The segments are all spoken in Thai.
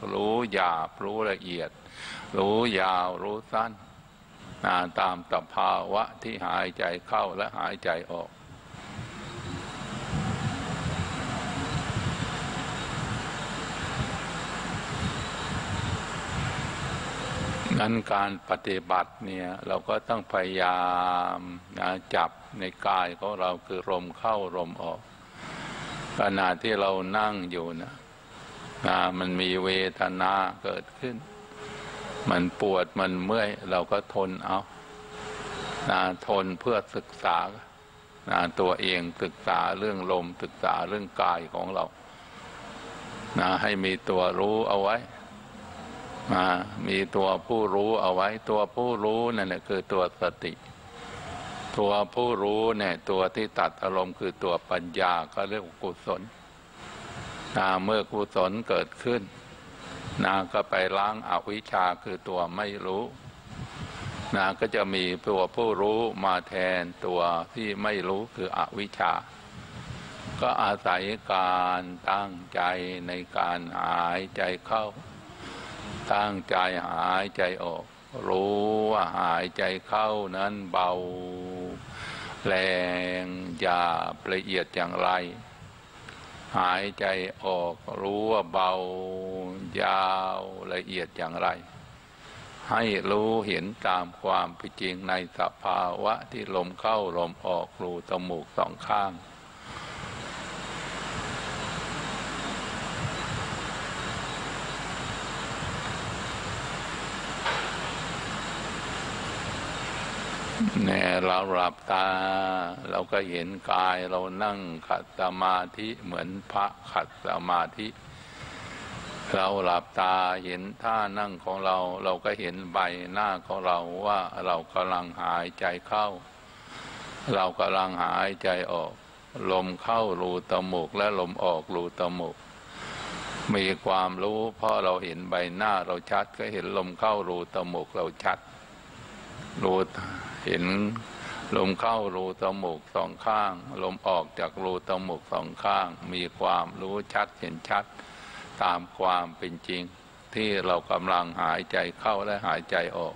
รู้หยาบรู้ละเอียดรู้ยาวรู้สั้นตามสภาวะที่หายใจเข้าและหายใจออกนั้นการปฏิบัติเนี่ยเราก็ต้องพยายามจับในกายของเราคือลมเข้าลมออกขณะที่เรานั่งอยู่นะมันมีเวทนาเกิดขึ้นมันปวดมันเมื่อยเราก็ทนเอาทนเพื่อศึกษาตัวเองศึกษาเรื่องลมศึกษาเรื่องกายของเราให้มีตัวรู้เอาไว้มีตัวผู้รู้เอาไว้ตัวผู้รู้นั่นแหละคือตัวสติตัวผู้รู้เนี่ยตัวที่ตัดอารมณ์คือตัวปัญญาก็เรียกว่ากุศลเมื่อกุศลเกิดขึ้นก็ไปล้างอวิชชาคือตัวไม่รู้ก็จะมีตัวผู้รู้มาแทนตัวที่ไม่รู้คืออวิชชาก็อาศัยการตั้งใจในการหายใจเข้าตั้งใจหายใจออกรู้ว่าหายใจเข้านั้นเบาแรงหยาบละเอียดอย่างไรหายใจออกรู้ว่าเบายาวละเอียดอย่างไรให้รู้เห็นตามความเป็นจริงในสภาวะที่ลมเข้าลมออกรูจมูกสองข้างเนี่ยเราหลับตาเราก็เห็นกายเรานั่งขัดสมาธิเหมือนพระขัดสมาธิเราหลับตาเห็นท่านั่งของเราเราก็เห็นใบหน้าของเราว่าเรากำลังหายใจเข้าเรากำลังหายใจออกลมเข้ารูจมูกและลมออกรูจมูกมีความรู้เพราะเราเห็นใบหน้าเราชัดก็เห็นลมเข้ารูจมูกเราชัดรู้เห็นลมเข้ารูจมูกสองข้างลมออกจากรูจมูกสองข้างมีความรู้ชัดเห็นชัดตามความเป็นจริงที่เรากำลังหายใจเข้าและหายใจออก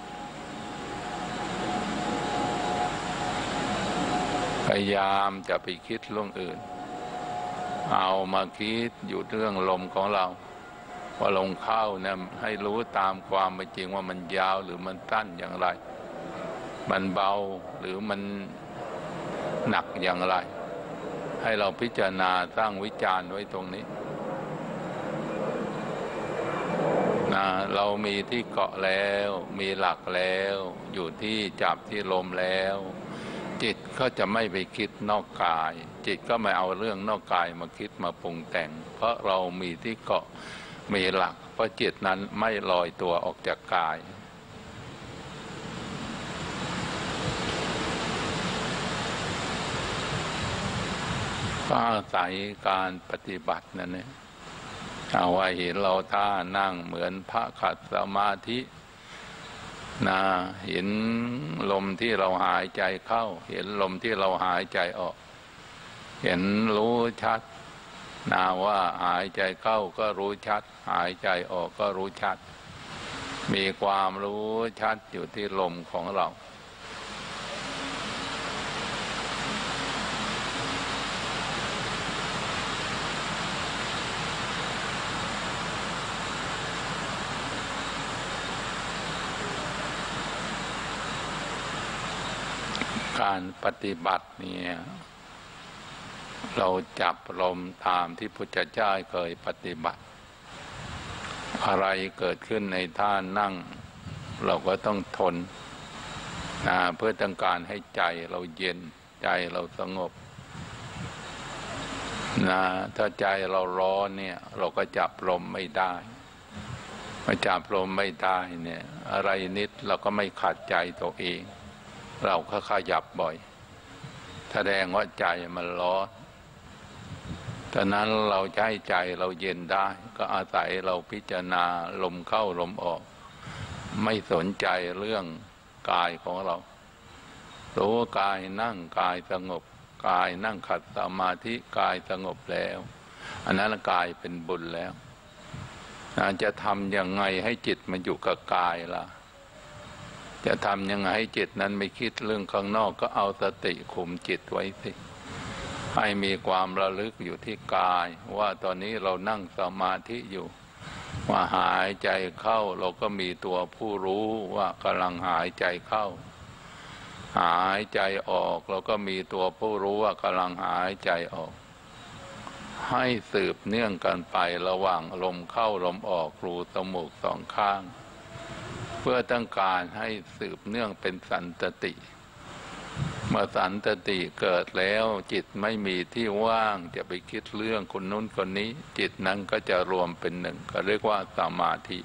พยายามจะไปคิดเรื่องอื่นเอามาคิดอยู่เรื่องลมของเราว่าลมเข้าเนี่ยให้รู้ตามความเป็นจริงว่ามันยาวหรือมันสั้นอย่างไรมันเบาหรือมันหนักอย่างไรให้เราพิจารณาสร้างวิจารณ์ไว้ตรงนี้เรามีที่เกาะแล้วมีหลักแล้วอยู่ที่จับที่ลมแล้วจิตก็จะไม่ไปคิดนอกกายจิตก็ไม่เอาเรื่องนอกกายมาคิดมาปรุงแต่งเพราะเรามีที่เกาะมีหลักเพราะจิตนั้นไม่ลอยตัวออกจากกายก็อาศัยการปฏิบัตินั่นเองเอาไว้เห็นเราท่านั่งเหมือนพระขัดสมาธิเห็นลมที่เราหายใจเข้าเห็นลมที่เราหายใจออกเห็นรู้ชัดว่าหายใจเข้าก็รู้ชัดหายใจออกก็รู้ชัดมีความรู้ชัดอยู่ที่ลมของเราการปฏิบัติเนี่ยเราจับลมตามที่พุทธเจ้าเคยปฏิบัติอะไรเกิดขึ้นในท่านั่งเราก็ต้องทนเพื่อต้องการให้ใจเราเย็นใจเราสงบถ้าใจเราร้อนเนี่ยเราก็จับลมไม่ได้มาจับลมไม่ได้เนี่ยอะไรนิดเราก็ไม่ขัดใจตัวเองเราก็ขยับบ่อยแสดงว่าใจมันร้อนฉะนั้นเราจะให้ใจเราเย็นได้ก็อาศัยเราพิจารณาลมเข้าลมออกไม่สนใจเรื่องกายของเรารู้กายนั่งกายสงบกายนั่งขัดสมาธิกายสงบแล้วอันนั้นกายเป็นบุญแล้วจะทำยังไงให้จิตมันอยู่กับกายล่ะจะทำยังไงให้จิตนั้นไม่คิดเรื่องข้างนอกก็เอาสติคุมจิตไว้สิให้มีความระลึกอยู่ที่กายว่าตอนนี้เรานั่งสมาธิอยู่ว่าหายใจเข้าเราก็มีตัวผู้รู้ว่ากำลังหายใจเข้าหายใจออกเราก็มีตัวผู้รู้ว่ากำลังหายใจออกให้สืบเนื่องกันไประหว่างลมเข้าลมออกรูจมูกสองข้างเพื่อต้องการให้สืบเนื่องเป็นสันตติเมื่อสันตติเกิดแล้วจิตไม่มีที่ว่างจะไปคิดเรื่องคนนู้นคนนี้จิตนั้นก็จะรวมเป็นหนึ่งก็เรียกว่าสมาธิ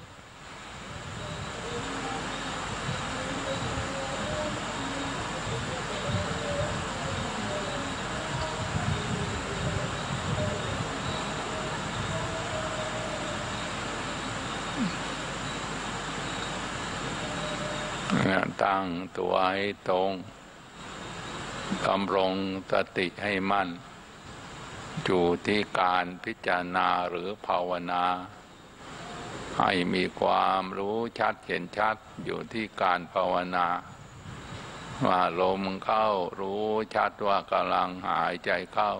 ตั้งตัวให้ตรงดำรงสติให้มั่นอยู่ที่การพิจารณาหรือภาวนาให้มีความรู้ชัดเห็นชัดอยู่ที่การภาวนาว่าลมเข้ารู้ชัดว่ากำลังหายใจเข้า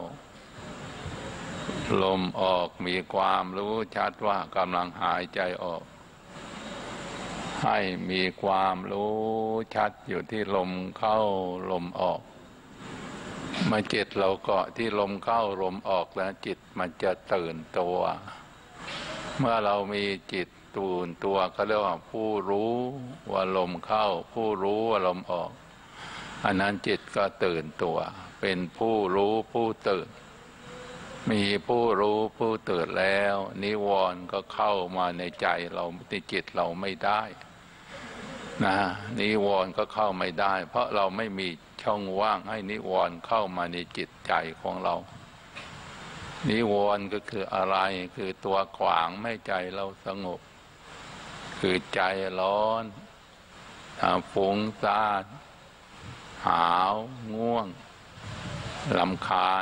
ลมออกมีความรู้ชัดว่ากำลังหายใจออกให้มีความรู้ชัดอยู่ที่ลมเข้าลมออกเมื่อจิตเราเกาะที่ลมเข้าลมออกแล้วจิตมันจะตื่นตัวเมื่อเรามีจิตตื่นตัวก็เรียกว่าผู้รู้ว่าลมเข้าผู้รู้ว่าลมออกอันนั้นจิตก็ตื่นตัวเป็นผู้รู้ผู้ตื่นมีผู้รู้ผู้ตื่นแล้วนิวรณ์ก็เข้ามาในใจเราในจิตเราไม่ได้นะนิวรณ์ก็เข้าไม่ได้เพราะเราไม่มีช่องว่างให้นิวรณ์เข้ามาในจิตใจของเรานิวรณ์ก็คืออะไรคือตัวขวางไม่ใจเราสงบคือใจร้อนฟุ้งซ่านหาวง่วงรำคาญ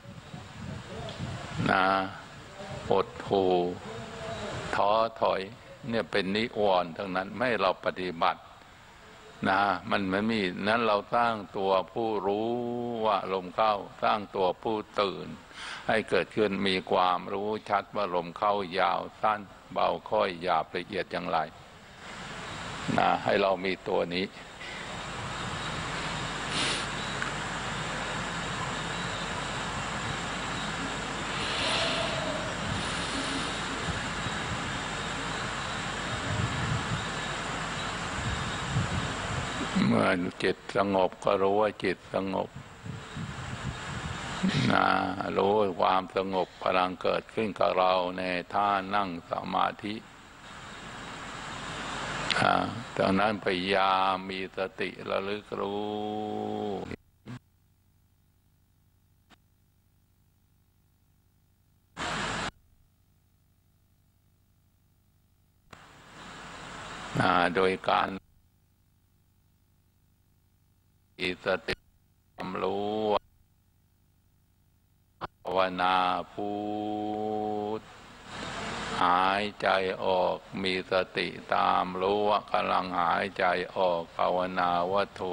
อดหู่ท้อถอยเนี่ยเป็นนิวรณ์ทั้งนั้นไม่เราปฏิบัติมันไม่มีนั้นเราสร้างตัวผู้รู้ว่าลมเข้าสร้างตัวผู้ตื่นให้เกิดขึ้นมีความรู้ชัดว่าลมเข้ายาวสั้นเบาค่อยหยาบละเอียดอย่างไรให้เรามีตัวนี้เมื่อจิตสงบก็รู้ว่าจิตสงบรู้ความสงบพลังเกิดขึ้นกับเราในท่านั่งสมาธิดังนั้นพยายามมีสติระลึกรู้โดยการมีสติรู้ภาวนาพุทธหายใจออกมีสติตามรู้ว่ากำลังหายใจออกภาวนาว่าโธ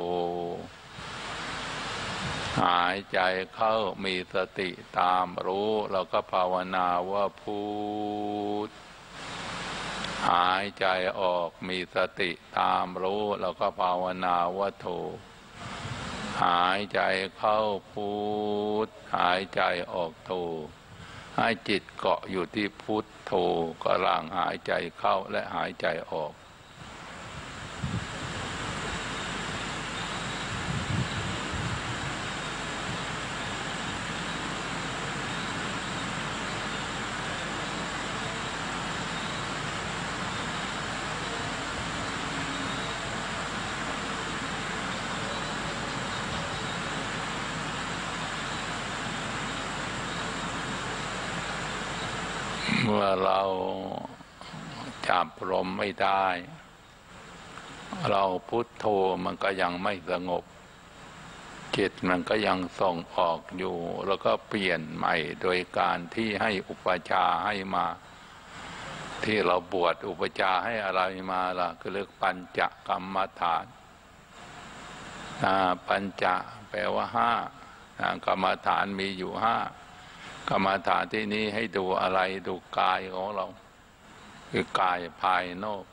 หายใจเข้ามีสติตามรู้แล้วก็ภาวนาว่าพุทธหายใจออกมีสติตามรู้แล้วก็ภาวนาว่าโธหายใจเข้าพุทธหายใจออกโธให้จิตเกาะอยู่ที่พุทโธกำลังหายใจเข้าและหายใจออกเมื่อเราจับลมไม่ได้เราพุทโธมันก็ยังไม่สงบจิตมันก็ยังส่งออกอยู่แล้วก็เปลี่ยนใหม่โดยการที่ให้อุปชาให้มาที่เราบวชอุปชาให้อะไรมาล่ะก็เรียกปัญจกรรมฐานปัญจแปลว่าห้ากรรมฐานมีอยู่ห้ากรรมฐานที่นี้ให้ดูอะไรดูกายของเราคือกายภายนอก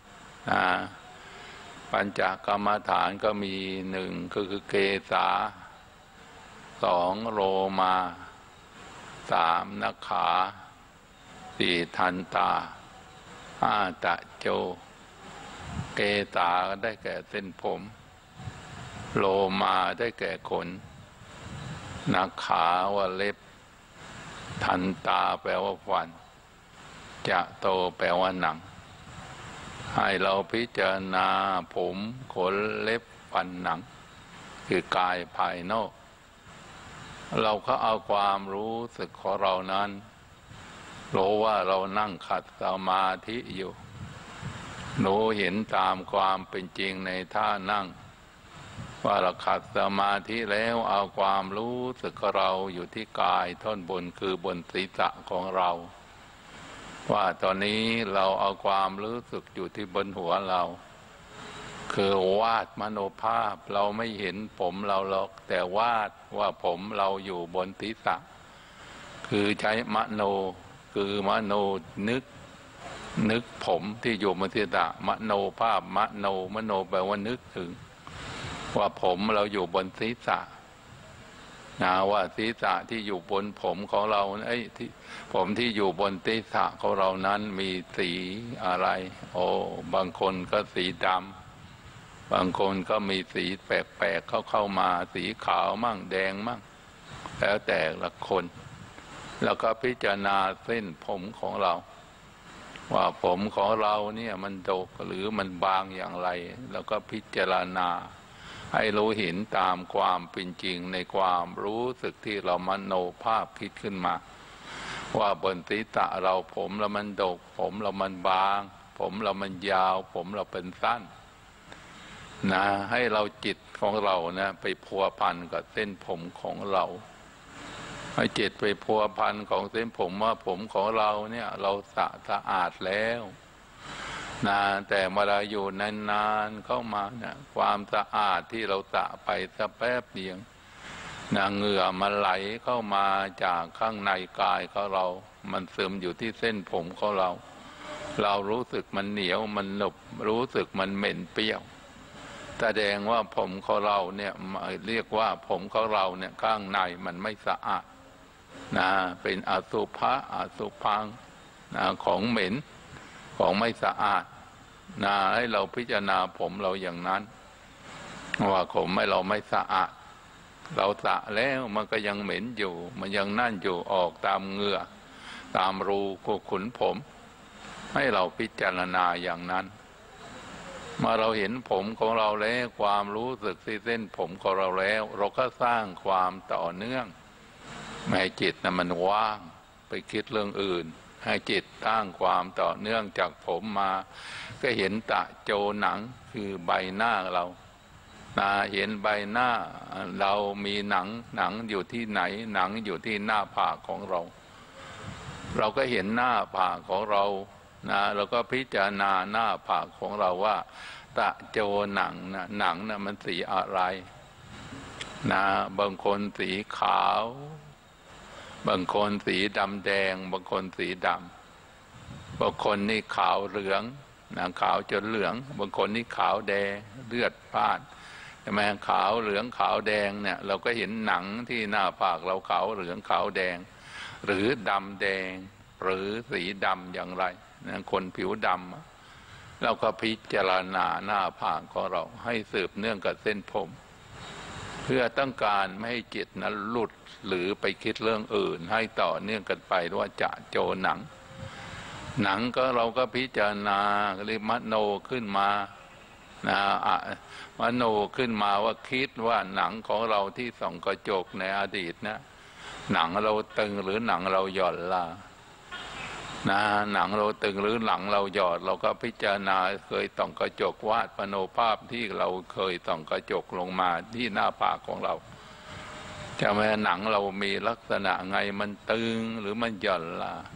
ปัญจกรรมฐานก็มีหนึ่งก็คือเกสาสองโลมาสามนาขาสี่ทันตาห้าตะโจเกสาได้แก่เส้นผมโลมาได้แก่ขนนาขาว่าเล็บทันตาแปลว่าฟันจะโตแปลว่าหนังให้เราพิจารณาผมขนเล็บฟันหนังคือกายภายนอกเราก็เอาความรู้สึกของเรานั้นรู้ว่าเรานั่งขัดสมาธิอยู่รู้เห็นตามความเป็นจริงในท่านั่งว่าเราขัดสมาธิแล้วเอาความรู้สึกของเราอยู่ที่กายท่อนบนคือบนศีรษะของเราว่าตอนนี้เราเอาความรู้สึกอยู่ที่บนหัวเราคือวาดมโนภาพเราไม่เห็นผมเราหรอกแต่วาดว่าผมเราอยู่บนศีรษะคือใช้มโนคือมโนนึกผมที่อยู่บนศีรษะมโนภาพมโนแปลว่านึกถึงว่าผมเราอยู่บนศีรษะว่าศีรษะที่อยู่บนผมของเราที่ผมที่อยู่บนศีรษะของเรานั้นมีสีอะไรบางคนก็สีดำบางคนก็มีสีแปลกๆเข้ามาสีขาวมั่งแดงมั่งแล้วแต่ละคนแล้วก็พิจารณาเส้นผมของเราว่าผมของเราเนี่ยมันดกหรือมันบางอย่างไรแล้วก็พิจารณาให้รู้เห็นตามความเป็นจริงในความรู้สึกที่เรามโนภาพคิดขึ้นมาว่าบนศีรษะเราผมเรามันดกผมเรามันบางผมเรามันยาวผมเราเป็นสั้นให้เราจิตของเราไปพัวพันกับเส้นผมของเราให้จิตไปพัวพันของเส้นผมว่าผมของเราเนี่ยเราสะอาดแล้วแต่เวลาอยู่นานๆเข้ามาความสะอาดที่เราสะไปสักแป๊บเดียวเหงื่อมันไหลเข้ามาจากข้างในกายของเรามันซึมอยู่ที่เส้นผมของเราเรารู้สึกมันเหนียวมันหนึบรู้สึกมันเหม็นเปรี้ยวแสดงว่าผมของเราเนี่ยเรียกว่าผมของเราเนี่ยข้างในมันไม่สะอาดเป็นอสุภะอสุภังของเหม็นของไม่สะอาดให้เราพิจารณาผมเราอย่างนั้นว่าผมเราไม่สะอาดเราสระแล้วมันก็ยังเหม็นอยู่มันยังนั่นอยู่ออกตามเหงื่อตามรูขุนผมให้เราพิจารณาอย่างนั้นเมื่อเราเห็นผมของเราแล้วความรู้สึกที่เส้นผมของเราแล้วเราก็สร้างความต่อเนื่องไม่ให้จิตมันว่างไปคิดเรื่องอื่นให้จิตตั้งความต่อเนื่องจากผมมาก็เห็นตะโจหนังคือใบหน้าเราเห็นใบหน้าเรามีหนังอยู่ที่ไหนหนังอยู่ที่หน้าผากของเราเราก็เห็นหน้าผากของเราเราก็พิจารณาหน้าผากของเราว่าตะโจหนังมันสีอะไรบางคนสีขาวบางคนสีดำแดงบางคนสีดำบางคนนี่ขาวเหลืองขาวจนเหลืองบางคนนี่ขาวแดงเลือดพล่านใช่ไหมขาวเหลืองขาวแดงเนี่ยเราก็เห็นหนังที่หน้าผากเราขาวเหลืองขาวแดงหรือดำแดงหรือสีดำอย่างไรคนผิวดำเราก็พิจารณาหน้าผากของเราให้สืบเนื่องกับเส้นผมเพื่อต้องการไม่ให้จิตนั้นหลุดหรือไปคิดเรื่องอื่นให้ต่อเนื่องกันไปว่าจะโจหนังก็เราก็พิจารณาเรียกมโนขึ้นมามโนขึ้นมาว่าคิดว่าหนังของเราที่ส่องกระจกในอดีตหนังเราตึงหรือหนังเราหย่อนล่ะหนังเราตึงหรือหนังเราหย่อนเราก็พิจารณาเคยส่องกระจกวาดมโนภาพที่เราเคยส่องกระจกลงมาที่หน้าผากของเราจะแม้หนังเรามีลักษณะไงมันตึงหรือมันหย่อนล่ะ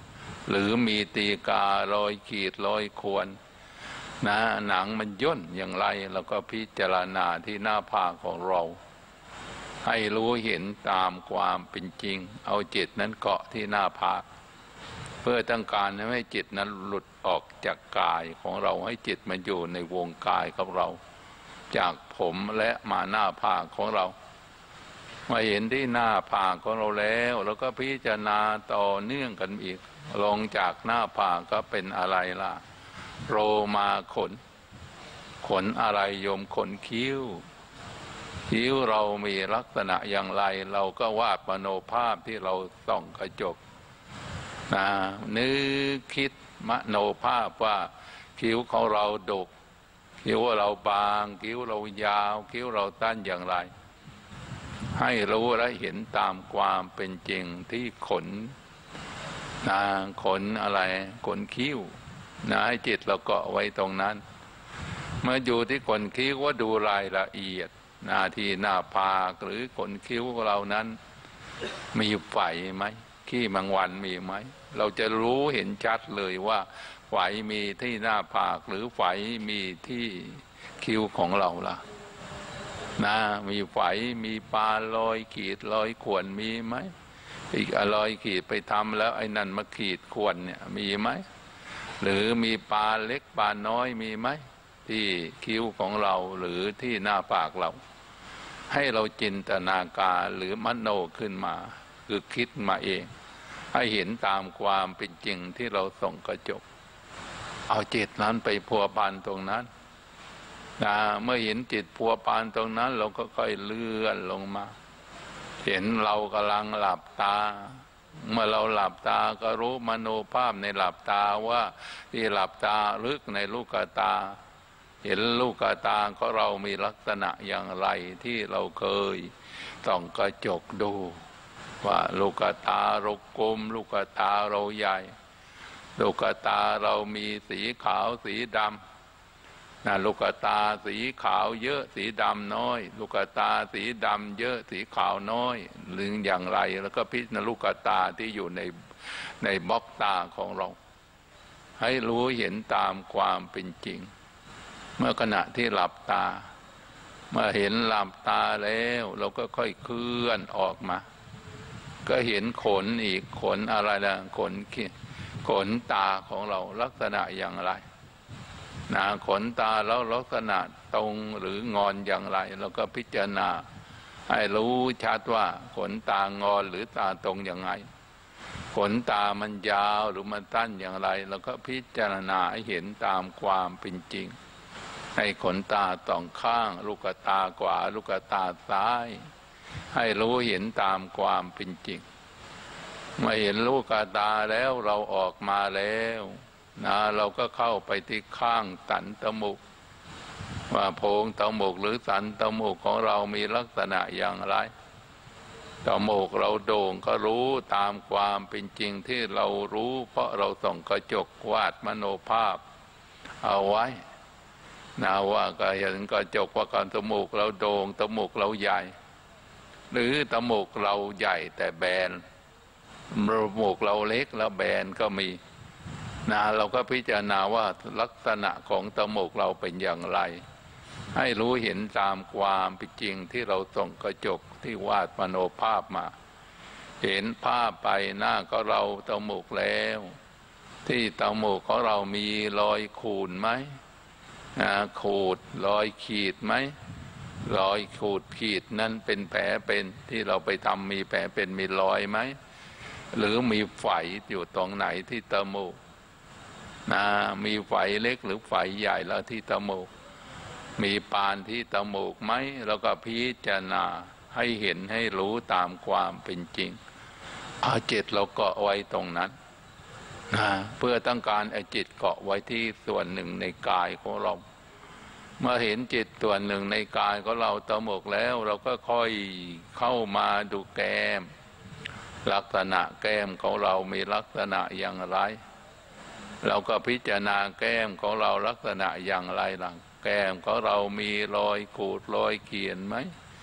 หรือมีตีการอยขีดรอยข่วนนะหนังมันย่นอย่างไรเราก็พิจารณาที่หน้าผากของเราให้รู้เห็นตามความเป็นจริงเอาจิตนั้นเกาะที่หน้าผากเพื่อต้องการให้จิตนั้นหลุดออกจากกายของเราให้จิตมันอยู่ในวงกายของเราจากผมและมาหน้าผากของเรามาเห็นที่หน้าผากของเราแล้วเราก็พิจารณาต่อเนื่องกันอีกลงจากหน้าผากก็เป็นอะไรล่ะโรมาขนอะไรโยมขนคิ้วเรามีลักษณะอย่างไรเราก็วาดมโนภาพที่เราส่องกระจกนึกคิดมโนภาพว่าคิ้วของเราดกคิ้วเราบางคิ้วเรายาวคิ้วเราสั้นอย่างไรให้รู้และเห็นตามความเป็นจริงที่ขนขนอะไรขนคิ้วให้จิตเราเกาะไว้ตรงนั้นเมื่ออยู่ที่ขนคิ้วว่าดูรายละเอียดที่หน้าผากหรือขนคิ้วเรานั้นมีไฝไหมขี้แมงวันมีไหมเราจะรู้เห็นชัดเลยว่าไฝมีที่หน้าผากหรือไฝมีที่คิ้วของเราล่ะมีไฝมีปลาลอยขีดลอยข่วนมีไหมอีกลอยขีดไปทำแล้วไอ้นั่นมาขีดข่วนเนี่ยมีไหมหรือมีปลาเล็กปลาน้อยมีไหมที่คิ้วของเราหรือที่หน้าปากเราให้เราจินตนาการหรือมโนขึ้นมาคือคิดมาเองให้เห็นตามความเป็นจริงที่เราส่องกระจกเอาจิตนั้นไปพัวพันตรงนั้นเมื่อเห็นจิตพัวพันตรงนั้นเราก็ค่อยเลื่อนลงมาเห็นเรากำลังหลับตาเมื่อเราหลับตาก็รู้มโนภาพในหลับตาว่าที่หลับตาลึกในลูกตาเห็นลูกตาของเรามีลักษณะอย่างไรที่เราเคยส่องกระจกดูว่าลูกตาเรากลมลูกตาเราใหญ่ลูกตาเรามีสีขาวสีดำลูกตาสีขาวเยอะสีดำน้อยลูกตาสีดำเยอะสีขาวน้อยหรืออย่างไรแล้วก็พิจารณาลูกตาที่อยู่ในบล็อกตาของเราให้รู้เห็นตามความเป็นจริงเมื่อขณะที่หลับตาเมื่อเห็นหลับตาแล้วเราก็ค่อยเคลื่อนออกมาก็เห็นขนอีกขนอะไรล่ะขนตาของเราลักษณะอย่างไรขนตาแล้วลักษณะตรงหรืองอนอย่างไรเราก็พิจารณาให้รู้ชัดว่าขนตางอนหรือตาตรงอย่างไรขนตามันยาวหรือมันสั้นอย่างไรเราก็พิจารณาให้เห็นตามความเป็นจริงให้ขนตาสองข้างลูกตาขวาลูกตาซ้ายให้รู้เห็นตามความเป็นจริงเมื่อเห็นลูกตาแล้วเราออกมาแล้วเราก็เข้าไปที่ข้างสันจมูกว่าโพรงจมูกหรือสันจมูกของเรามีลักษณะอย่างไรจมูกเราโด่งก็รู้ตามความเป็นจริงที่เรารู้เพราะเราส่องกระจกวาดมโนภาพเอาไว้ว่าก็เห็นกระจกว่าการจมูกเราโด่งจมูกเราใหญ่หรือจมูกเราใหญ่แต่แบนจมูกเราเล็กแล้วแบนก็มีเราก็พิจารณาว่าลักษณะของจมูกเราเป็นอย่างไรให้รู้เห็นตามความเป็นจริงที่เราส่องกระจกที่วาดมโนภาพมาเห็นภาพไปหน้าก็เราจมูกแล้วที่จมูกของเรามีรอยขูดไหมขูดรอยขีดไหมรอยขูดขีดนั้นเป็นแผลเป็นที่เราไปทำมีแผลเป็นมีรอยไหมหรือมีไฝอยู่ตรงไหนที่จมูกมีไฝเล็กหรือไฝใหญ่แล้วที่จมูกมีปานที่จมูกไหมแล้วก็พิจารณาให้เห็นให้รู้ตามความเป็นจริงเอาจิตเราเกาะไว้ตรงนั้นเพื่อต้องการเอาจิตเกาะไว้ที่ส่วนหนึ่งในกายของเราเมื่อเห็นจิตส่วนหนึ่งในกายของเราจมูกแล้วเราก็ค่อยเข้ามาดูแก้มลักษณะแก้มของเรามีลักษณะอย่างไรเราก็พิจารณาแก้มของเราลักษณะอย่างไรล่ะแก้มของเรามีรอยขูดรอยเขียนไหม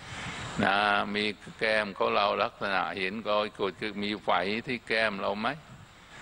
มีแก้มของเราลักษณะเห็นรอยขูดคือมีไฝที่แก้มเราไหม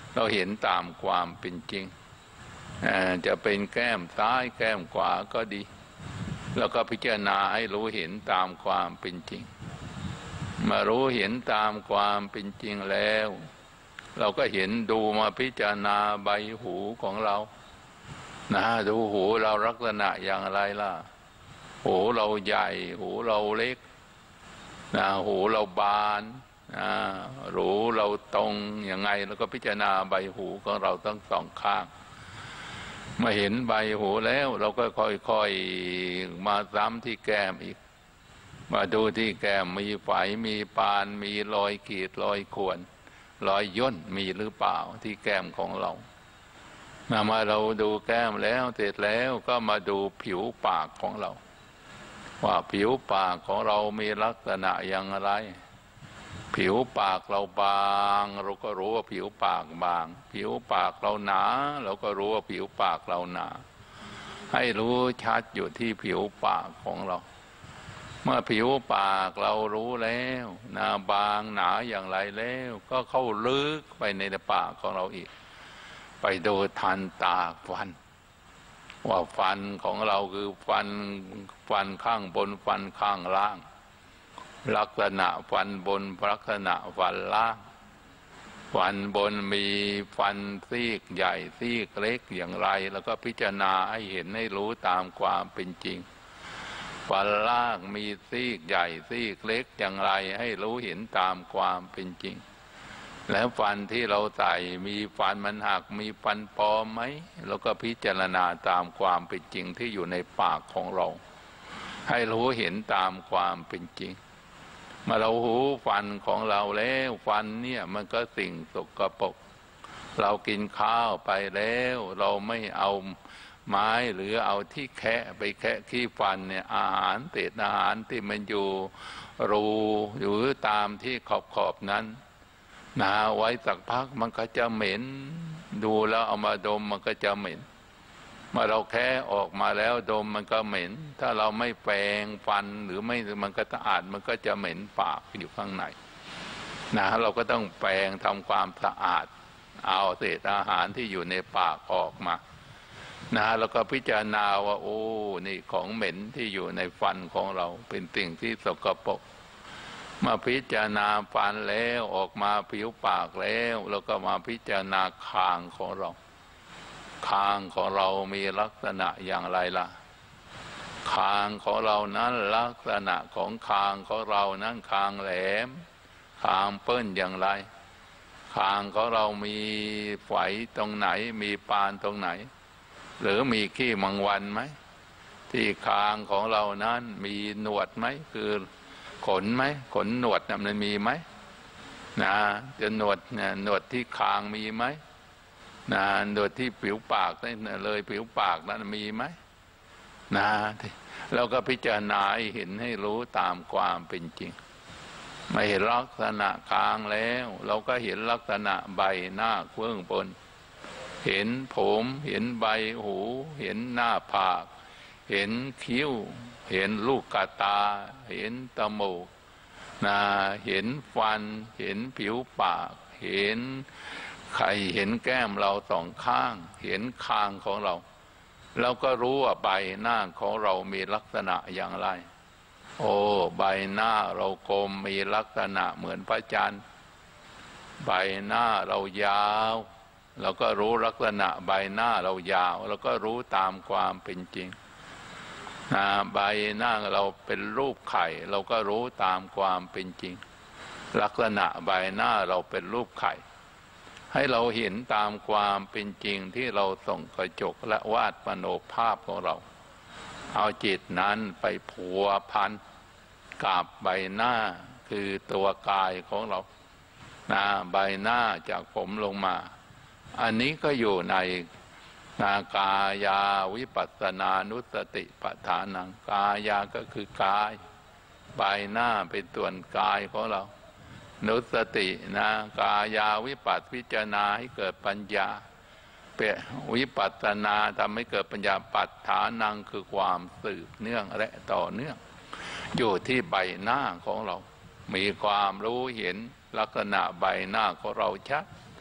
เราเห็นตามความเป็นจริงจะเป็นแก้มซ้ายแก้มขวาก็ดีแล้วก็พิจารณาให้รู้เห็นตามความเป็นจริงมารู้เห็นตามความเป็นจริงแล้วเราก็เห็นดูมาพิจารณาใบหูของเรานะดูหูเราลักษณะอย่างไรล่ะหูเราใหญ่หูเราเล็กนะหูเราบานหูเราตรงยังไงแล้วก็พิจารณาใบหูของเราทั้งสองข้างมาเห็นใบหูแล้วเราก็ค่อยๆมาซ้ำที่แก้มอีกมาดูที่แก้มมีไฝมีปานมีรอยขีดรอยข่วนรอยย่นมีหรือเปล่าที่แก้มของเรามาเราดูแก้มแล้วเสร็จแล้วก็มาดูผิวปากของเราว่าผิวปากของเรามีลักษณะอย่างไรผิวปากเราบางเราก็รู้ว่าผิวปากบางผิวปากเราหนาเราก็รู้ว่าผิวปากเราหนาให้รู้ชัดอยู่ที่ผิวปากของเราเมื่อผิวปากเรารู้แล้วบางหนาอย่างไรแล้วก็เข้าลึกไปในปากของเราอีกไปดูทันตาฟันว่าฟันของเราคือฟันข้างบนฟันข้างล่างลักษณะฟันบนลักษณะฟันล่างฟันบนมีฟันซีกใหญ่ซีกเล็กอย่างไรแล้วก็พิจารณาให้เห็นให้รู้ตามความเป็นจริงฟันล่างมีซีกใหญ่ซีกเล็กอย่างไรให้รู้เห็นตามความเป็นจริงแล้วฟันที่เราใส่มีฟันมันหักมีฟันปลอมไหมแล้วก็พิจารณาตามความเป็นจริงที่อยู่ในปากของเราให้รู้เห็นตามความเป็นจริงมาเราหูฟันของเราแล้วฟันเนี่ยมันก็สิ่งสกปรกเรากินข้าวไปแล้วเราไม่เอาไม้หรือเอาที่แคะไปแคะขี้ฟันเนี่ยอาหารเศษอาหารที่มันอยู่รูอยู่ตามที่ขอบนั้นไว้สักพักมันก็จะเหม็นดูแล้วเอามาดมมันก็จะเหม็นเมื่อเราแคะออกมาแล้วดมมันก็เหม็นถ้าเราไม่แปรงฟันหรือไม่มันก็สะอาดมันก็จะเหม็นปากอยู่ข้างในเราก็ต้องแปรงทำความสะอาดเอาเศษอาหารที่อยู่ในปากออกมาแล้วก็พิจารณาว่าโอ้นี่ของเหม็นที่อยู่ในฟันของเราเป็นสิ่งที่สกปรกมาพิจารณาฟันแล้วออกมาผิวปากแล้วแล้วก็มาพิจารณาคางของเราคางของเรามีลักษณะอย่างไรล่ะคางของเรานั้นลักษณะของคางของเรานั้นคางแหลมคางเปิ้นอย่างไรคางของเรามีไฝตรงไหนมีปานตรงไหนหรือมีขี้มังวันไหมที่คางของเรานั้นมีหนวดไหมคือขนไหมขนหนวดมันมีไหมจะหนวดหนวดที่คางมีไหมหนวดที่ผิวปากนั่นเลยผิวปากนั้นมีไหมเราก็พิจารณาให้เห็นให้รู้ตามความเป็นจริงไม่เห็นลักษณะคางแล้วเราก็เห็นลักษณะใบหน้าเบื้องบนเห็นผมเห็นใบหูเห็นหน้าผากเห็นคิ้วเห็นลูกตาเห็นจมูกเห็นฟันเห็นผิวปากเห็นไข่เห็นแก้มเราสองข้างเห็นคางของเราเราก็รู้ว่าใบหน้าของเรามีลักษณะอย่างไรโอ้ใบหน้าเรากลมมีลักษณะเหมือนพระจันทร์ใบหน้าเรายาวเราก็รู้ลักษณะใบหน้าเรายาวเราก็รู้ตามความเป็นจริงใบหน้าเราเป็นรูปไข่เราก็รู้ตามความเป็นจริงลักษณะใบหน้าเราเป็นรูปไข่ให้เราเห็นตามความเป็นจริงที่เราส่องกระจกและวาดมโนภาพของเราเอาจิตนั้นไปผัวพันกับใบหน้าคือตัวกายของเราใบหน้าจากผมลงมาอันนี้ก็อยู่ในกายาวิปัสสนานุสติปัฏฐานังกายาก็คือกายใบหน้าเป็นส่วนกายของเรานุสติกายาวิปัสสพิจารณาให้เกิดปัญญาเป็นวิปัสสนาทำให้เกิดปัญญาปัฏฐานังคือความสืบเนื่องและต่อเนื่องอยู่ที่ใบหน้าของเรามีความรู้เห็นลักษณะใบหน้าของเราชัด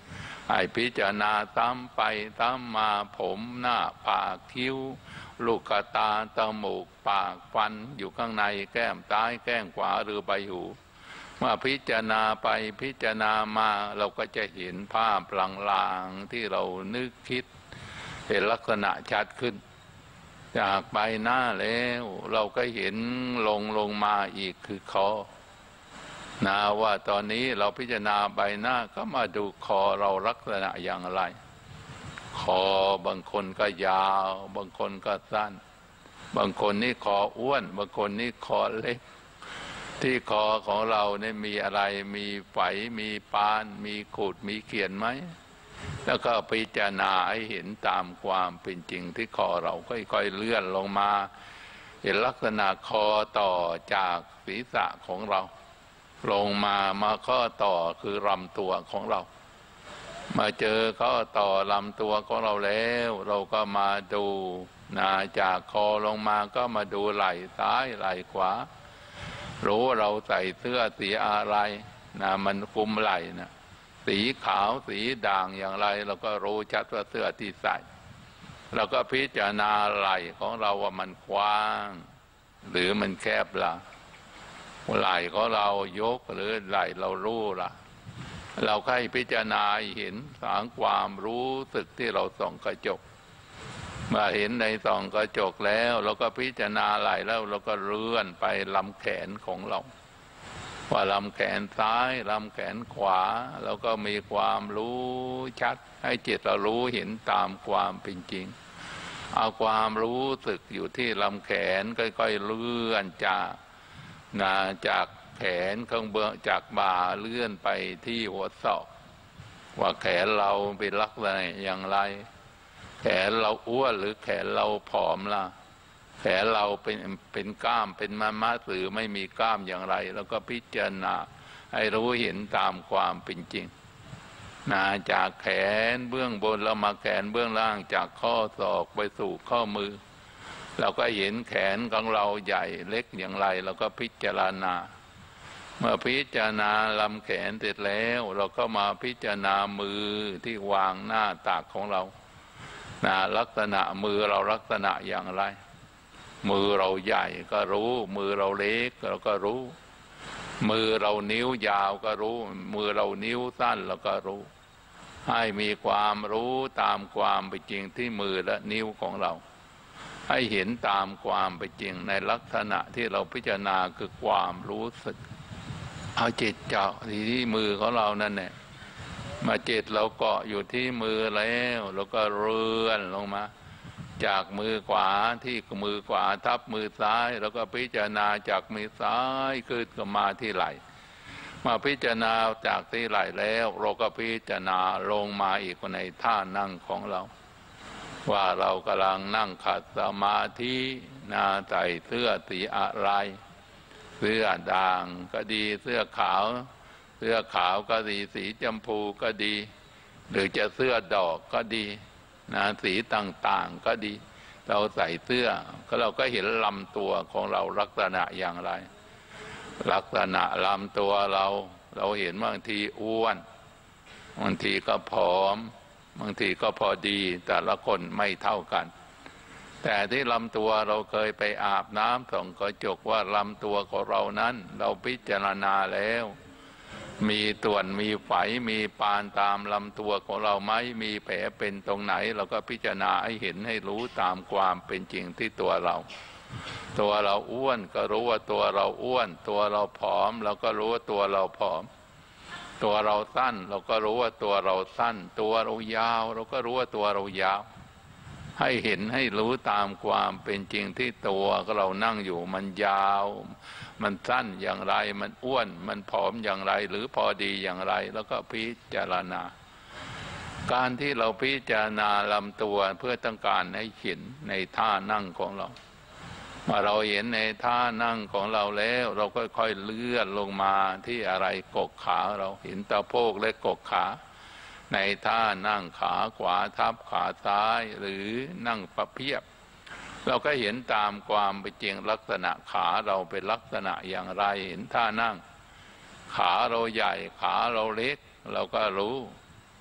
ให้พิจารณาซ้ำไปซ้ำมาผมหน้าปากคิ้วลูกตาจมูกปากฟันอยู่ข้างในแก้มซ้ายแก้มขวาหรือใบหูเมื่อพิจารณาไปพิจารณามาเราก็จะเห็นภาพลางๆที่เรานึกคิดเห็นลักษณะชัดขึ้นจากใบหน้าแล้วเราก็เห็นลงมาอีกคือคอนะว่าตอนนี้เราพิจารณาใบหน้าก็มาดูคอเราลักษณะอย่างไรคอบางคนก็ยาวบางคนก็สั้นบางคนนี่คออ้วนบางคนนี่คอเล็กที่คอของเราเนี่ยมีอะไรมีไฝมีปานมีขูดมีเขียนไหมแล้วก็พิจารณาให้เห็นตามความเป็นจริงที่คอเราค่อยๆเลื่อนลงมาเห็นลักษณะคอต่อจากศีรษะของเราลงมาข้อต่อคือลำตัวของเรามาเจอข้อต่อลำตัวของเราแล้วเราก็มาดูจากคอลงมาก็มาดูไหล่ซ้ายไหล่ขวารู้เราใส่เสื้อสีอะไรมันคลุมไหล่สีขาวสีด่างอย่างไรเราก็รู้ชัดว่าเสื้อที่ใส่เราก็พิจารณาไหล่ของเราว่ามันกว้างหรือมันแคบล่ะไหล่ของเรายกหรือไหล่เรารู้ล่ะเราให้พิจารณาเห็นสางความรู้สึกที่เราส่องกระจกเมื่อเห็นในส่องกระจกแล้วเราก็พิจารณาไหล่แล้วเราก็เลื่อนไปลำแขนของเราว่าลำแขนซ้ายลำแขนขวาเราก็มีความรู้ชัดให้จิตเรารู้เห็นตามความเป็นจริงเอาความรู้สึกอยู่ที่ลำแขนค่อยๆเลื่อนจากแขนข้างเบื้องจากบ่าเลื่อนไปที่หัวศอกว่าแขนเราเป็นลักษณะอย่างไรแขนเราอ้วนหรือแขนเราผอมล่ะแขนเราเป็นกล้ามเป็นมัดหรือไม่มีกล้ามอย่างไรแล้วก็พิจารณาให้รู้เห็นตามความเป็นจริงจากแขนเบื้องบนเรามาแขนเบื้องล่างจากข้อศอกไปสู่ข้อมือเราก็เห็นแขนของเราใหญ่เล็กอย่างไรเราก็พิจารณาเมื่อพิจารณาลำแขนเสร็จแล้วเราก็มาพิจารณามือที่วางหน้าตักของเราลักษณะมือเราลักษณะอย่างไรมือเราใหญ่ก็รู้มือเราเล็กเราก็รู้มือเรานิ้วยาวก็รู้มือเรานิ้วสั้นเราก็รู้ให้มีความรู้ตามความเป็นจริงที่มือและนิ้วของเราให้เห็นตามความเป็นจริงในลักษณะที่เราพิจารณาคือความรู้สึกเอาจิตเจาะที่มือของเรานั่นแหละมาจิตเราเกาะอยู่ที่มือแล้วเราก็เลื่อนลงมาจากมือขวาที่มือขวาทับมือซ้ายแล้วก็พิจารณาจากมือซ้ายขึ้นก็มาที่ไหล่มาพิจารณาจากที่ไหล่แล้วเราก็พิจารณาลงมาอีกในท่านั่งของเราว่าเรากำลังนั่งขัดสมาธิใส่เสื้อสีอะไรเสื้อด่างก็ดีเสื้อขาวก็ดีสีชมพูก็ดีหรือจะเสื้อดอกก็ดีสีต่างๆก็ดีเราใส่เสื้อก็เราก็เห็นลำตัวของเราลักษณะอย่างไรลักษณะลำตัวเราเห็นบางทีอ้วนบางทีก็ผอมบางทีก็พอดีแต่ละคนไม่เท่ากันแต่ที่ลำตัวเราเคยไปอาบน้ำส่องกระจกว่าลำตัวของเรานั้นเราพิจารณาแล้วมีต่วนมีไฝมีปานตามลำตัวของเราไหมมีแผลเป็นตรงไหนเราก็พิจารณาให้เห็นให้รู้ตามความเป็นจริงที่ตัวเราอ้วนก็รู้ว่าตัวเราอ้วนตัวเราผอมเราก็รู้ว่าตัวเราผอมตัวเราสั้นเราก็รู้ว่าตัวเราสั้นตัวเรายาวเราก็รู้ว่าตัวเรายาวให้เห็นให้รู้ตามความเป็นจริงที่ตัวเรานั่งอยู่มันยาวมันสั้นอย่างไรมันอ้วนมันผอมอย่างไรหรือพอดีอย่างไรแล้วก็พิจารณาการที่เราพิจารณาลำตัวเพื่อต้องการให้เห็นในท่านั่งของเราเมื่อเราเห็นในท่านั่งของเราแล้วเราค่อยๆเลื่อนลงมาที่อะไรกกขาเราเห็นตะโพกและกกขาในท่านั่งขาขวาทับขาซ้ายหรือนั่งประเพียบเราก็เห็นตามความเป็นจริงลักษณะขาเราเป็นลักษณะอย่างไรเห็นท่านั่งขาเราใหญ่ขาเราเล็กเราก็รู้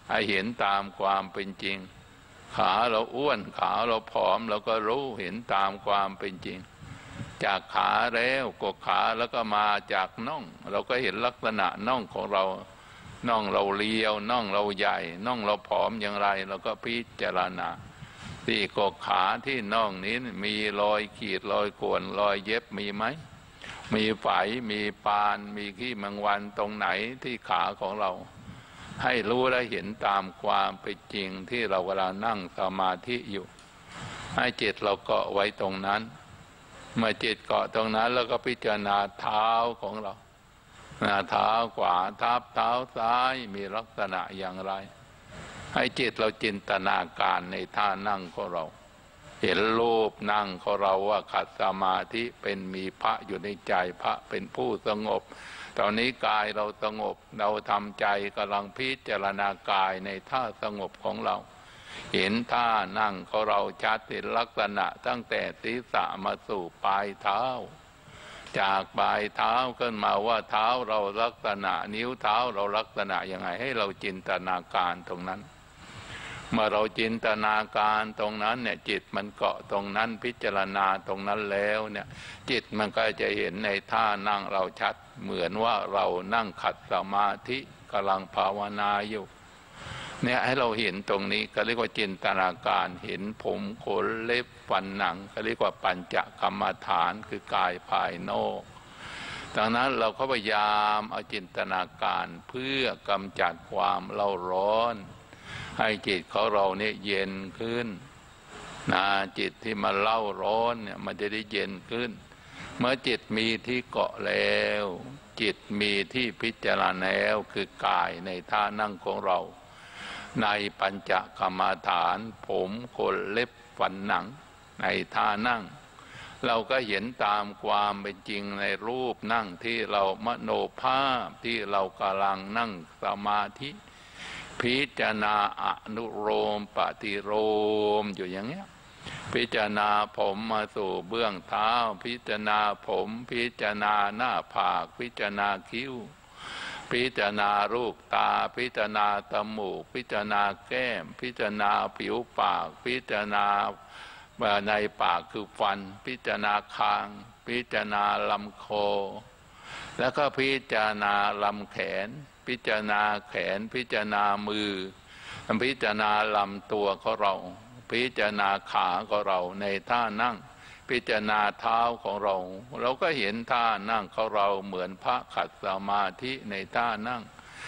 ให้เห็นตามความเป็นจริงขาเราอ้วนขาเราผอมเราก็รู้เห็นตามความเป็นจริงจากขาแล้วก็ขาแล้วก็มาจากน่องเราก็เห็นลักษณะน่องของเราน่องเราเรียวน่องเราใหญ่น่องเราผอมอย่างไรเราก็พิจารณาที่กกขาที่น่องนี้มีรอยขีดรอยข่วนรอยเย็บมีไหมมีไฝมีปานมีขี้แมงวันตรงไหนที่ขาของเราให้รู้และเห็นตามความเป็นจริงที่เราเวลานั่งสมาธิอยู่ให้จิตเราเกาะไว้ตรงนั้นเมื่อจิตเกาะตรงนั้นแล้วก็พิจารณาเท้าของเราเท้าขวาทับเท้าซ้ายมีลักษณะอย่างไรให้จิตเราจินตนาการในท่านั่งของเราเห็นรูปนั่งของเราว่าขัดสมาธิเป็นมีพระอยู่ในใจพระเป็นผู้สงบตอนนี้กายเราสงบเราทำใจกำลังพิจารณากายในท่าสงบของเราเห็นท่านั่งของเราชัดเห็นลักษณะตั้งแต่ศีรษะมาสู่ปลายเท้าจากปลายเท้าขึ้นมาว่าเท้าเราลักษณะนิ้วเท้าเราลักษณะยังไงให้เราจินตนาการตรงนั้นเมื่อเราจินตนาการตรงนั้นเนี่ยจิตมันเกาะตรงนั้นพิจารณาตรงนั้นแล้วเนี่ยจิตมันก็จะเห็นในท่านั่งเราชัดเหมือนว่าเรานั่งขัดสมาธิกำลังภาวนาอยู่เนี่ยให้เราเห็นตรงนี้ก็เรียกว่าจินตนาการเห็นผมขนเล็บฟันหนังก็เรียกว่าปัญจกรรมฐานคือกายภายนอกดังนั้นเราก็พยายามเอาจินตนาการเพื่อกำจัดความเล่าร้อนให้จิตของเราเนี่ยเย็นขึ้นจิตที่มาเล่าร้อนเนี่ยมันจะได้เย็นขึ้นเมื่อจิตมีที่เกาะแล้วจิตมีที่พิจารณาแล้วคือกายในท่านั่งของเราในปัญจกรรมฐานผมขนเล็บฟันหนังในท่านั่งเราก็เห็นตามความเป็นจริงในรูปนั่งที่เรามโนภาพที่เรากำลังนั่งสมาธิพิจารณาอนุโลมปฏิโลมอยู่อย่างเงี้ยพิจารณาผมมาสู่เบื้องเท้าพิจารณาผมพิจารณาหน้าผากพิจารณาคิ้วพิจารณาลูกตาพิจารณาจมูกพิจารณาแก้มพิจารณาผิวปากพิจารณาในปากคือฟันพิจารณาคางพิจารณาลำคอแล้วก็พิจารณาลำแขนพิจารณาแขนพิจารณามือพิจารณาลำตัวของเราพิจารณาขาของเราในท่านั่งพิจารณาเท้าของเราเราก็เห็นท่านั่งของเราเหมือนพระขัดสมาธิในท่านั่ง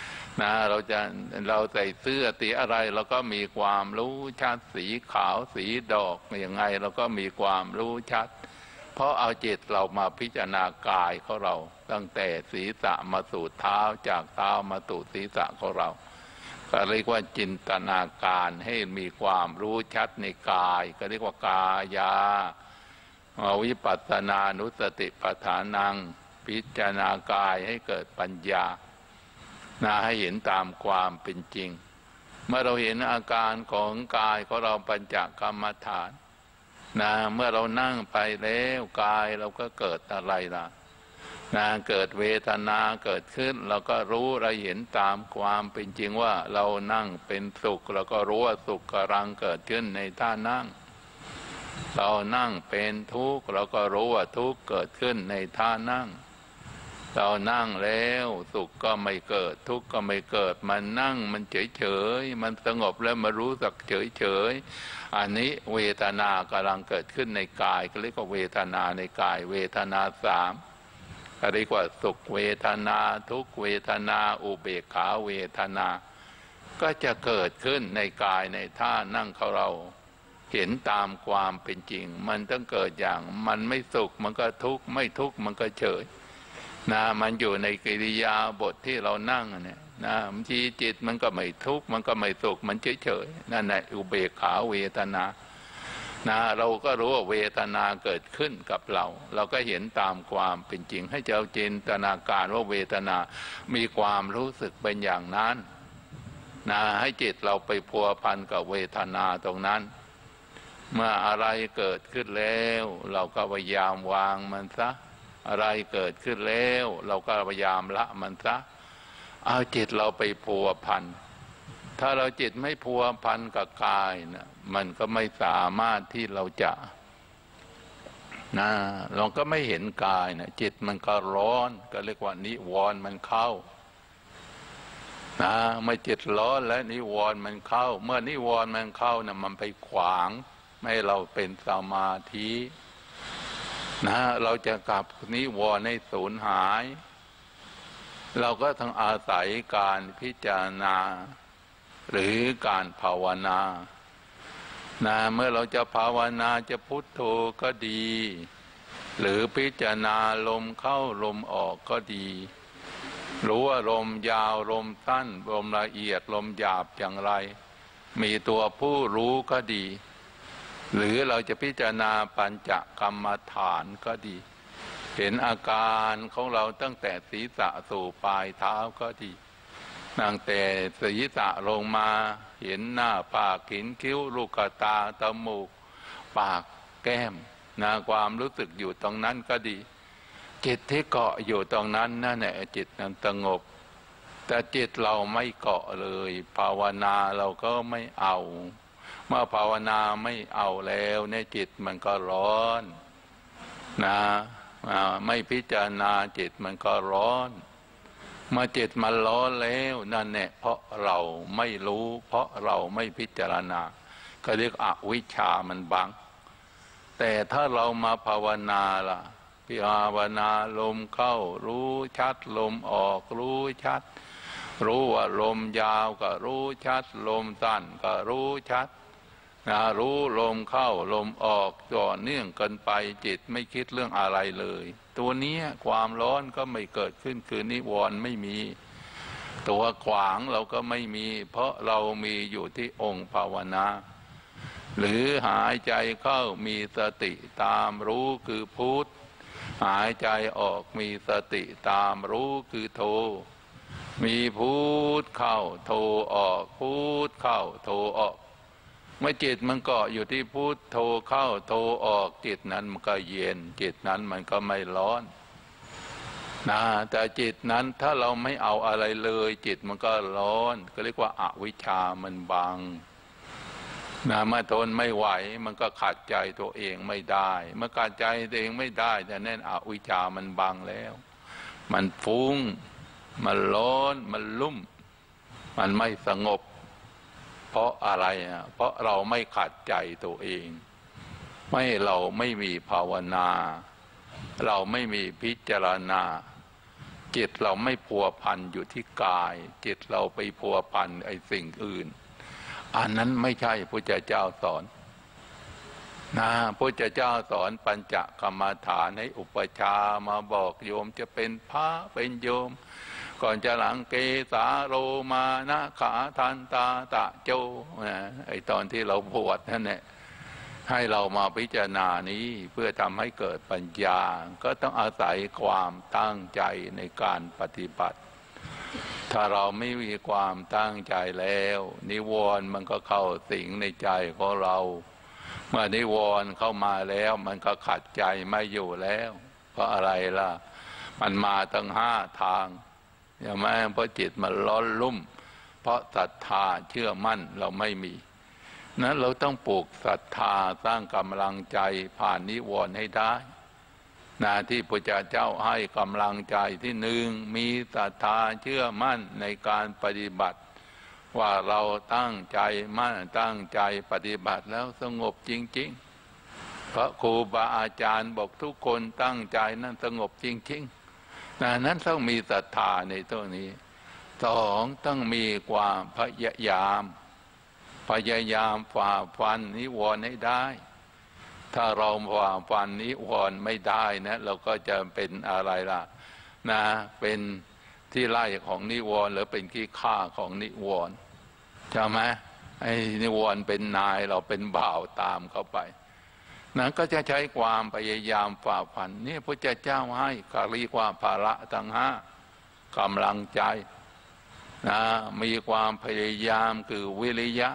เราใส่เสื้อสีอะไรเราก็มีความรู้ชัดสีขาวสีดอกอย่างไงเราก็มีความรู้ชัดเพราะเอาจิตเรามาพิจารณากายของเราตั้งแต่ศีรษะมาสู่เท้าจากเท้ามาสู่ศีรษะของเราก็เรียกว่าจินตนาการให้มีความรู้ชัดในกายก็เรียกว่ากายาวิปัสสนานุสติปัฏฐานังพิจารณากายให้เกิดปัญญาให้เห็นตามความเป็นจริงเมื่อเราเห็นอาการของกายของเราปัญจกรรมฐานเมื่อเรานั่งไปแล้วกายเราก็เกิดอะไรล่ะเกิดเวทนาเกิดขึ้นเราก็รู้เราเห็นตามความเป็นจริงว่าเรานั่งเป็นสุขเราก็รู้ว่าสุขกำลังเกิดขึ้นในท่านั่งเรานั่งเป็นทุกข์เราก็รู้ว่าทุกข์เกิดขึ้นในท่านั่งเรานั่งแล้วสุขก็ไม่เกิดทุกข์ก็ไม่เกิดมันนั่งมันเฉยๆมันสงบแล้วมารู้สักเฉยๆอันนี้เวทนากำลังเกิดขึ้นในกายก็เรียกว่าเวทนาในกายเวทนาสามเรียกว่าสุขเวทนาทุกขเวทนาอุเบกขาเวทนาก็จะเกิดขึ้นในกายในท่านั่งของเราเห็นตามความเป็นจริงมันต้องเกิดอย่างมันไม่สุขมันก็ทุกข์ไม่ทุกข์มันก็เฉยมันอยู่ในกิริยาบทที่เรานั่งเนี่ยบางทีจิตมันก็ไม่ทุกข์มันก็ไม่สุขมันเฉยๆนั่นแหละอุเบกขาเวทนาเราก็รู้ว่าเวทนาเกิดขึ้นกับเราก็เห็นตามความเป็นจริงให้เจ้าจินตนาการว่าเวทนามีความรู้สึกเป็นอย่างนั้นให้จิตเราไปพัวพันกับเวทนาตรงนั้นเมื่ออะไรเกิดขึ้นแล้วเราก็พยายามวางมันซะอะไรเกิดขึ้นแล้วเราก็พยายามละมันซะเอาจิตเราไปพัวพันถ้าเราจิตไม่พัวพันกับกายนะมันก็ไม่สามารถที่เราจะเราก็ไม่เห็นกายนะจิตมันก็ร้อนก็เรียกว่านิวรณ์มันเข้าเมื่อจิตร้อนและนิวรณ์มันเข้าเมื่อนิวรณ์มันเข้านะมันไปขวางไม่ให้เราเป็นสมาธิเราจะกลับนิวรณ์ให้สูญหายเราก็ต้องอาศัยการพิจารณาหรือการภาวนาเมื่อเราจะภาวนาจะพุทโธก็ดีหรือพิจารณาลมเข้าลมออกก็ดีรู้ว่าลมยาวลมสั้นลมละเอียดลมหยาบอย่างไรมีตัวผู้รู้ก็ดีหรือเราจะพิจารณาปัญจกรรมฐานก็ดีเห็นอาการของเราตั้งแต่ศีรษะสู่ปลายเท้าก็ดีตั้งแต่ศีรษะลงมาเห็นหน้าปากเห็นคิ้วลูกตาจมูกปากแก้มความรู้สึกอยู่ตรงนั้นก็ดีจิตที่เกาะอยู่ตรงนั้นนั่นแหละจิตนั้นสงบแต่จิตเราไม่เกาะเลยภาวนาเราก็ไม่เอาเมื่อภาวนาไม่เอาแล้วเนี่ยจิตมันก็ร้อนไม่พิจารณาจิตมันก็ร้อนเมื่อจิตมันร้อนแล้วนั่นแหละเพราะเราไม่รู้เพราะเราไม่พิจารณาก็เรียกอวิชชามันบังแต่ถ้าเรามาภาวนาล่ะภาวนาลมเข้ารู้ชัดลมออกรู้ชัดรู้ว่าลมยาวก็รู้ชัดลมสั้นก็รู้ชัดรู้ลมเข้าลมออกต่อเนื่องกันไปจิตไม่คิดเรื่องอะไรเลยตัวนี้ความร้อนก็ไม่เกิดขึ้นคือนิวรณ์ไม่มีตัวขวางเราก็ไม่มีเพราะเรามีอยู่ที่องค์ภาวนาหรือหายใจเข้ามีสติตามรู้คือพุทธหายใจออกมีสติตามรู้คือโธมีพุทธเข้าโธออกพุทธเข้าโธออกเมื่อจิตมันเกาะอยู่ที่พุทโธเข้าโธออกจิตนั้นมันก็เย็นจิตนั้นมันก็ไม่ร้อนแต่จิตนั้นถ้าเราไม่เอาอะไรเลยจิตมันก็ร้อนก็เรียกว่าอวิชชามันบังเมื่อทนไม่ไหวมันก็ขัดใจตัวเองไม่ได้เมื่อขัดใจตัวเองไม่ได้แต่แน่นอวิชชามันบังแล้วมันฟุ้งมันร้อนมันลุ่มมันไม่สงบเพราะอะไรเพราะเราไม่ขัดใจตัวเองเราไม่มีภาวนาเราไม่มีพิจารณาจิตเราไม่พัวพันอยู่ที่กายจิตเราไปพัวพันไอ้สิ่งอื่นอันนั้นไม่ใช่พระเจ้าสอนพระเจ้าสอนปัญจกรรมฐานให้อุปชามาบอกโยมจะเป็นพระเป็นโยมก่อนจะหลังเกสาโรมานะขาทันตาตะโจไอตอนที่เราบวชนั่นแหละให้เรามาพิจารณานี้เพื่อทำให้เกิดปัญญาก็ต้องอาศัยความตั้งใจในการปฏิบัติถ้าเราไม่มีความตั้งใจแล้วนิวรณ์มันก็เข้าสิงในใจของเราเมื่อนิวรณ์เข้ามาแล้วมันก็ขัดใจไม่อยู่แล้วเพราะอะไรล่ะมันมาตั้ง5 ทางอย่างแม้เพราะจิตมันร้อนลุ่มเพราะศรัทธาเชื่อมั่นเราไม่มีนั้นเราต้องปลูกศรัทธาสร้างกำลังใจผ่านนิวรณ์ให้ได้ที่พระเจ้าให้กำลังใจที่1มีศรัทธาเชื่อมั่นในการปฏิบัติว่าเราตั้งใจมั่นตั้งใจปฏิบัติแล้วสงบจริงๆเพราะครูบาอาจารย์บอกทุกคนตั้งใจนั่นสงบจริงๆนั้นต้องมีศรัทธาในตัวนี้2ต้องมีความพยายามฝ่าฟันนิวรณ์ให้ได้ถ้าเราฝ่าฟันนิวรณ์ไม่ได้นะเราก็จะเป็นอะไรล่ะเป็นที่ไล่ของนิวรณ์หรือเป็นขี้ข้าของนิวรณ์ใช่ไหมไอ้นิวรณ์เป็นนายเราเป็นบ่าวตามเข้าไปก็จะใช้ความพยายามฝ่าฟันนี่พระเจ้าให้ก็เรียกว่าภาระทั้ง5กำลังใจมีความพยายามคือวิริยะ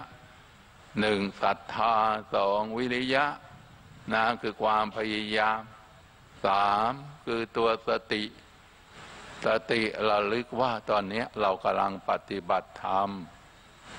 1ศรัทธา2วิริยะคือความพยายาม3คือตัวสติระลึกว่าตอนนี้เรากำลังปฏิบัติธรรม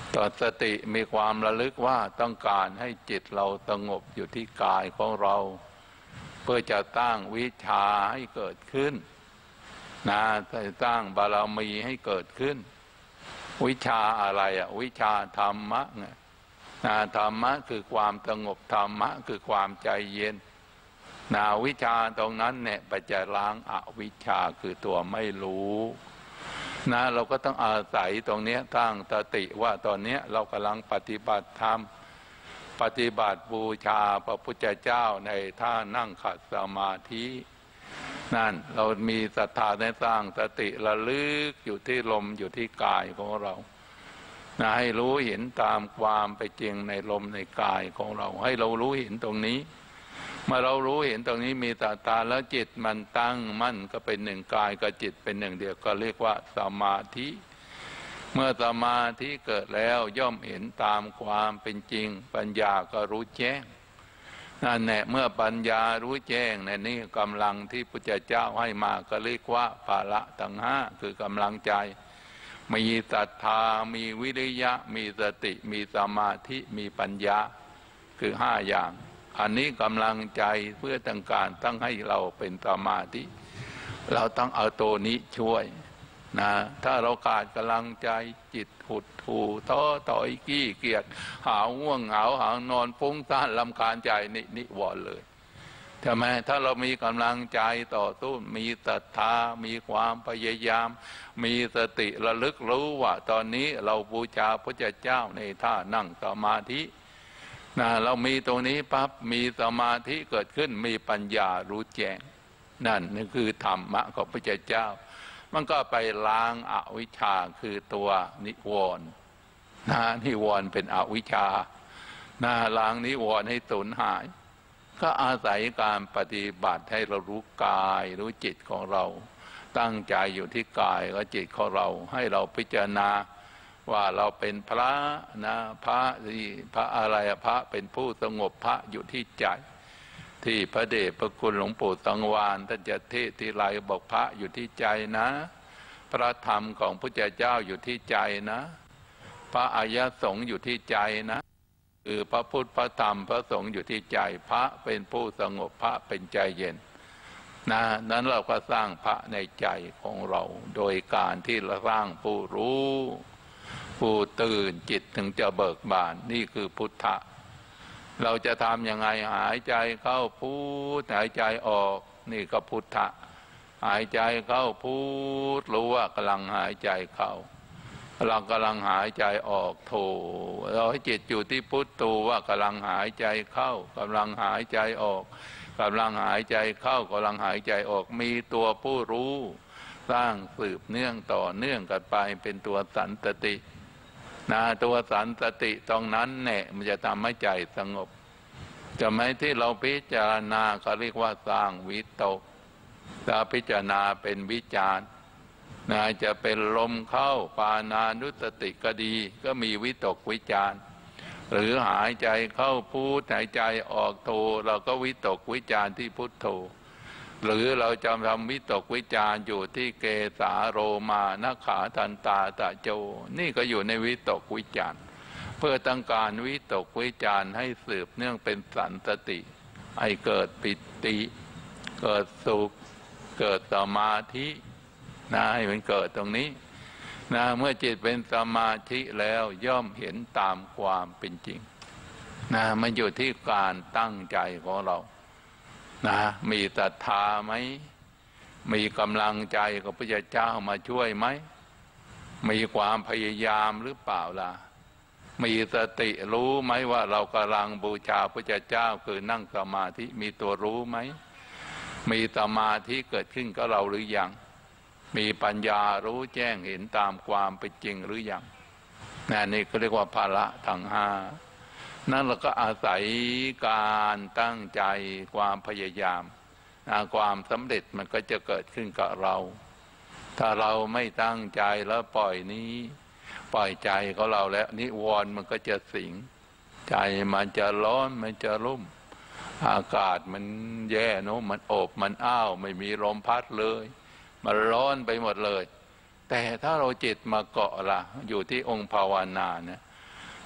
ต่อสติมีความระลึกว่าต้องการให้จิตเราสงบอยู่ที่กายของเราเพื่อจะตั้งวิชาให้เกิดขึ้นนะสร้างบารมีให้เกิดขึ้นวิชาอะไรวิชาธรรมะไงธรรมะคือความสงบธรรมะคือความใจเย็นวิชาตรงนั้นเนี่ยไปจะล้างอวิชชาคือตัวไม่รู้เราก็ต้องอาศัยตรงนี้ตั้งสติว่าตอนนี้เรากำลังปฏิบัติธรรมปฏิบัติบูชาพระพุทธเจ้าในท่านั่งขัดสมาธินั่นเรามีศรัทธาในสร้างสติระลึกอยู่ที่ลมอยู่ที่กายของเราให้รู้เห็นตามความไปจริงในลมในกายของเราให้เรารู้เห็นตรงนี้เมื่อเรารู้เห็นตรงนี้มีศรัทธาแล้วจิตมันตั้งมั่นก็เป็นหนึ่งกายกับจิตเป็นหนึ่งเดียวก็เรียกว่าสมาธิเมื่อสมาธิเกิดแล้วย่อมเห็นตามความเป็นจริงปัญญาก็รู้แจ้งนั่นแหละเมื่อปัญญารู้แจ้งในนี้กำลังที่พุทธเจ้าให้มาก็เรียกว่าภาละทั้งห้าคือกำลังใจมีศรัทธามีวิริยะมีสติมีสมาธิมีปัญญาคือห้าอย่างอันนี้กำลังใจเพื่อต้องการตั้งให้เราเป็นสมาธิเราต้องเอาตัวนี้ช่วยถ้าเราขาดกำลังใจจิตหดหู่ท้อถอยขี้เกียจหาวง่วงเหงาหานอนฟุ้งซ่านรำคาญใจนิวรณ์เลยใช่ไหมถ้าเรามีกำลังใจต่อสู้มีศรัทธามีความพยายามมีสติระลึกรู้ว่าตอนนี้เราบูชาพระเจ้าในท่านั่งสมาธิเรามีตรงนี้ปั๊บมีสมาธิเกิดขึ้นมีปัญญารู้แจ้งนั่นคือธรรมะของพระเจ้ามันก็ไปล้างอวิชชาคือตัวนิวรณ์นิวรณ์เป็นอวิชชาล้างนิวรณ์ให้สูญหายก็อาศัยการปฏิบัติให้เรารู้กายรู้จิตของเราตั้งใจอยู่ที่กายและจิตของเราให้เราพิจารณาว่าเราเป็นพระพระที่พระอะไรพระเป็นผู้สงบพระอยู่ที่ใจที่พระเดชพระคุณหลวงปู่สังวาลท่านจะเทศที่ไรบอกพระอยู่ที่ใจนะพระธรรมของพระเจ้าอยู่ที่ใจนะพระอริยสงฆ์อยู่ที่ใจนะคือพระพุทธพระธรรมพระสงฆ์อยู่ที่ใจพระเป็นผู้สงบพระเป็นใจเย็นนั้นเราก็สร้างพระในใจของเราโดยการที่เราสร้างผู้รู้ผู้ตื่นจิตถึงจะเบิกบานนี่คือพุทธะเราจะทำยังไงหายใจเข้าพุทหายใจออกนี่ก็พุทธะหายใจเข้าพุทรู้ว่ากำลังหายใจเข้าเรากำลังหายใจออกโธเราให้จิตอยู่ที่พุทโธว่ากำลังหายใจเข้ากำลังหายใจออกกำลังหายใจเข้ากำลังหายใจออกมีตัวผู้รู้สร้างสืบเนื่องต่อเนื่องกันไปเป็นตัวสันตติตัวสันตติตรงนั้นเนี่ยมันจะทำให้ใจสงบจะไม่ที่เราพิจารณาเขาเรียกว่าสร้างวิตกถ้าพิจารณาเป็นวิจารจะเป็นลมเข้าปานานุสติก็ดีก็มีวิตกวิจารหรือหายใจเข้าพุทหายใจออกโธเราก็วิตกวิจารที่พุทโธหรือเราจะทำวิตกวิจารอยู่ที่เกสาโรมานะขาทันตาตะโจนี่ก็อยู่ในวิตกวิจารเพื่อต้องการวิตกวิจารให้สืบเนื่องเป็นสันตติให้เกิดปิติเกิดสุขเกิดสมาธิให้มันเกิดตรงนี้เมื่อจิตเป็นสมาธิแล้วย่อมเห็นตามความเป็นจริงมันอยู่ที่การตั้งใจของเรามีศรัทธาไหมมีกำลังใจของพระเจ้ามาช่วยไหมมีความพยายามหรือเปล่าล่ะมีสติรู้ไหมว่าเรากำลังบูชาพระเจ้าคือนั่งสมาธิมีตัวรู้ไหมมีสมาธิเกิดขึ้นกับเราหรือยังมีปัญญารู้แจ้งเห็นตามความเป็นจริงหรือยังนี่ก็เรียกว่าภาระทั้งห้านั่นเราก็อาศัยการตั้งใจความพยายามความสำเร็จมันก็จะเกิดขึ้นกับเราถ้าเราไม่ตั้งใจแล้วปล่อยนี้ปล่อยใจของเราแล้วนิวรณ์มันก็จะสิงใจมันจะร้อนมันจะรุ่มอากาศมันแย่มันอบมันอ้าวไม่มีลมพัดเลยมันร้อนไปหมดเลยแต่ถ้าเราจิตมาเกาะล่ะอยู่ที่องค์ภาวนาเนี่ย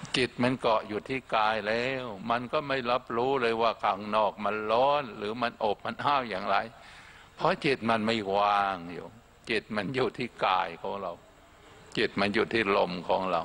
จิตมันเกาะอยู่ที่กายแล้วมันก็ไม่รับรู้เลยว่าข้างนอกมันร้อนหรือมันอบมันอ้าวอย่างไรเพราะจิตมันไม่ว่างอยู่จิตมันอยู่ที่กายของเราจิตมันอยู่ที่ลมของเรา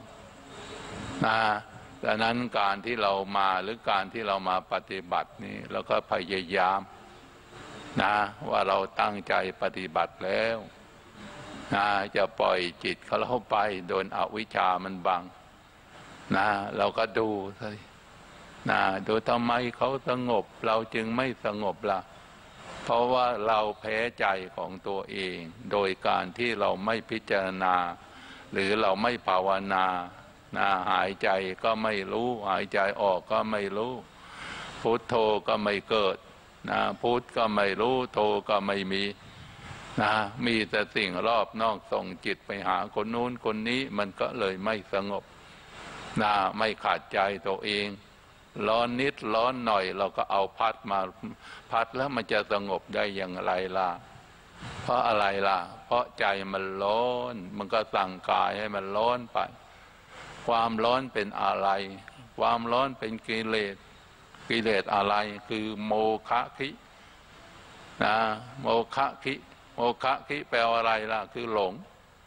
ดังนั้นการที่เรามาหรือการที่เรามาปฏิบัตินี่เราก็พยายามว่าเราตั้งใจปฏิบัติแล้วจะปล่อยจิตเขาเข้าไปโดนอวิชชามันบังเราก็ดูสิดูทำไมเขาสงบเราจึงไม่สงบล่ะเพราะว่าเราแพ้ใจของตัวเองโดยการที่เราไม่พิจารณาหรือเราไม่ภาวนาหายใจก็ไม่รู้หายใจออกก็ไม่รู้พุทโธก็ไม่เกิดพุทก็ไม่รู้โธก็ไม่มีมีแต่สิ่งรอบนอกส่งจิตไปหาคนนู้นคนนี้มันก็เลยไม่สงบไม่ขาดใจตัวเองร้อนนิดร้อนหน่อยเราก็เอาพัดมาพัดแล้วมันจะสงบได้อย่างไรล่ะเพราะอะไรล่ะเพราะใจมันร้อนมันก็สั่งกายให้มันร้อนไปความร้อนเป็นอะไรความร้อนเป็นกิเลสกิเลสอะไรคือโมฆะคิโมฆะคิโมฆะคิแปลว่าอะไรล่ะคือหลง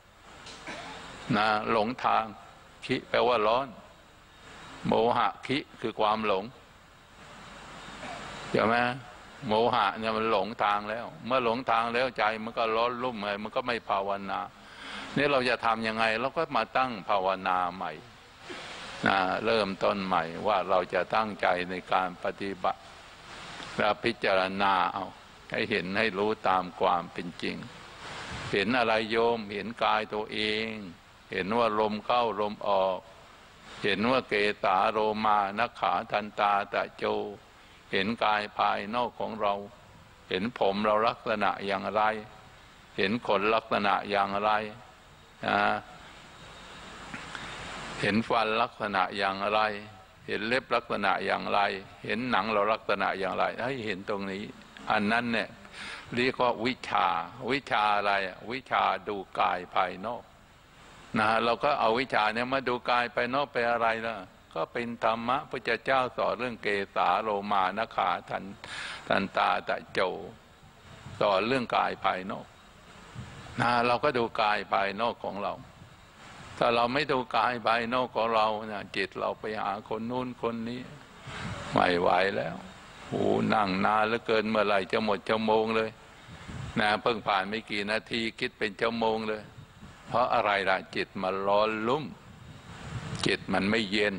หลงทางคิแปลว่าร้อนโมหะคิคือความหลงใช่ไหมโมหะเนี่ยมันหลงทางแล้วเมื่อหลงทางแล้วใจมันก็ร้อนรุ่มไงมันก็ไม่ภาวนานี่เราจะทำยังไงเราก็มาตั้งภาวนาใหม่เริ่มต้นใหม่ว่าเราจะตั้งใจในการปฏิบัติและพิจารณาเอาให้เห็นให้รู้ตามความเป็นจริงเห็นอะไรโยมเห็นกายตัวเองเห็นว่าลมเข้าลมออกเห็นว่าเกสาโรมานักขาทันตาตะโจเห็นกายภายนอกของเราเห็นผมเราลักษณะอย่างไรเห็นขนลักษณะอย่างไรเห็นฟันลักษณะอย่างไรเห็นเล็บลักษณะอย่างไรเห็นหนังเราลักษณะอย่างไรให้เห็นตรงนี้อันนั้นเนี่ยเรียกว่าวิชาอะไรวิชาดูกายภายนอกเราก็เอาวิชาเนี่ยมาดูกายภายนอกไปอะไรล่ะก็เป็นธรรมะพระเจ้าสอนเรื่องเกสาโลมานะขาทันตาตะโจสอนเรื่องกายภายนอกเราก็ดูกายภายนอกของเราถ้าเราไม่ดูกายภายนอกของเราเนี่ยจิตเราไปหาคนนู้นคนนี้ไม่ไหวแล้วนั่งนานเหลือเกินเมื่อไหร่จะหมดชั่วโมงเลยเพิ่งผ่านไม่กี่นาทีคิดเป็นชั่วโมงเลยเพราะอะไรล่ะจิตมันร้อนลุ่มจิตมันไม่เย็น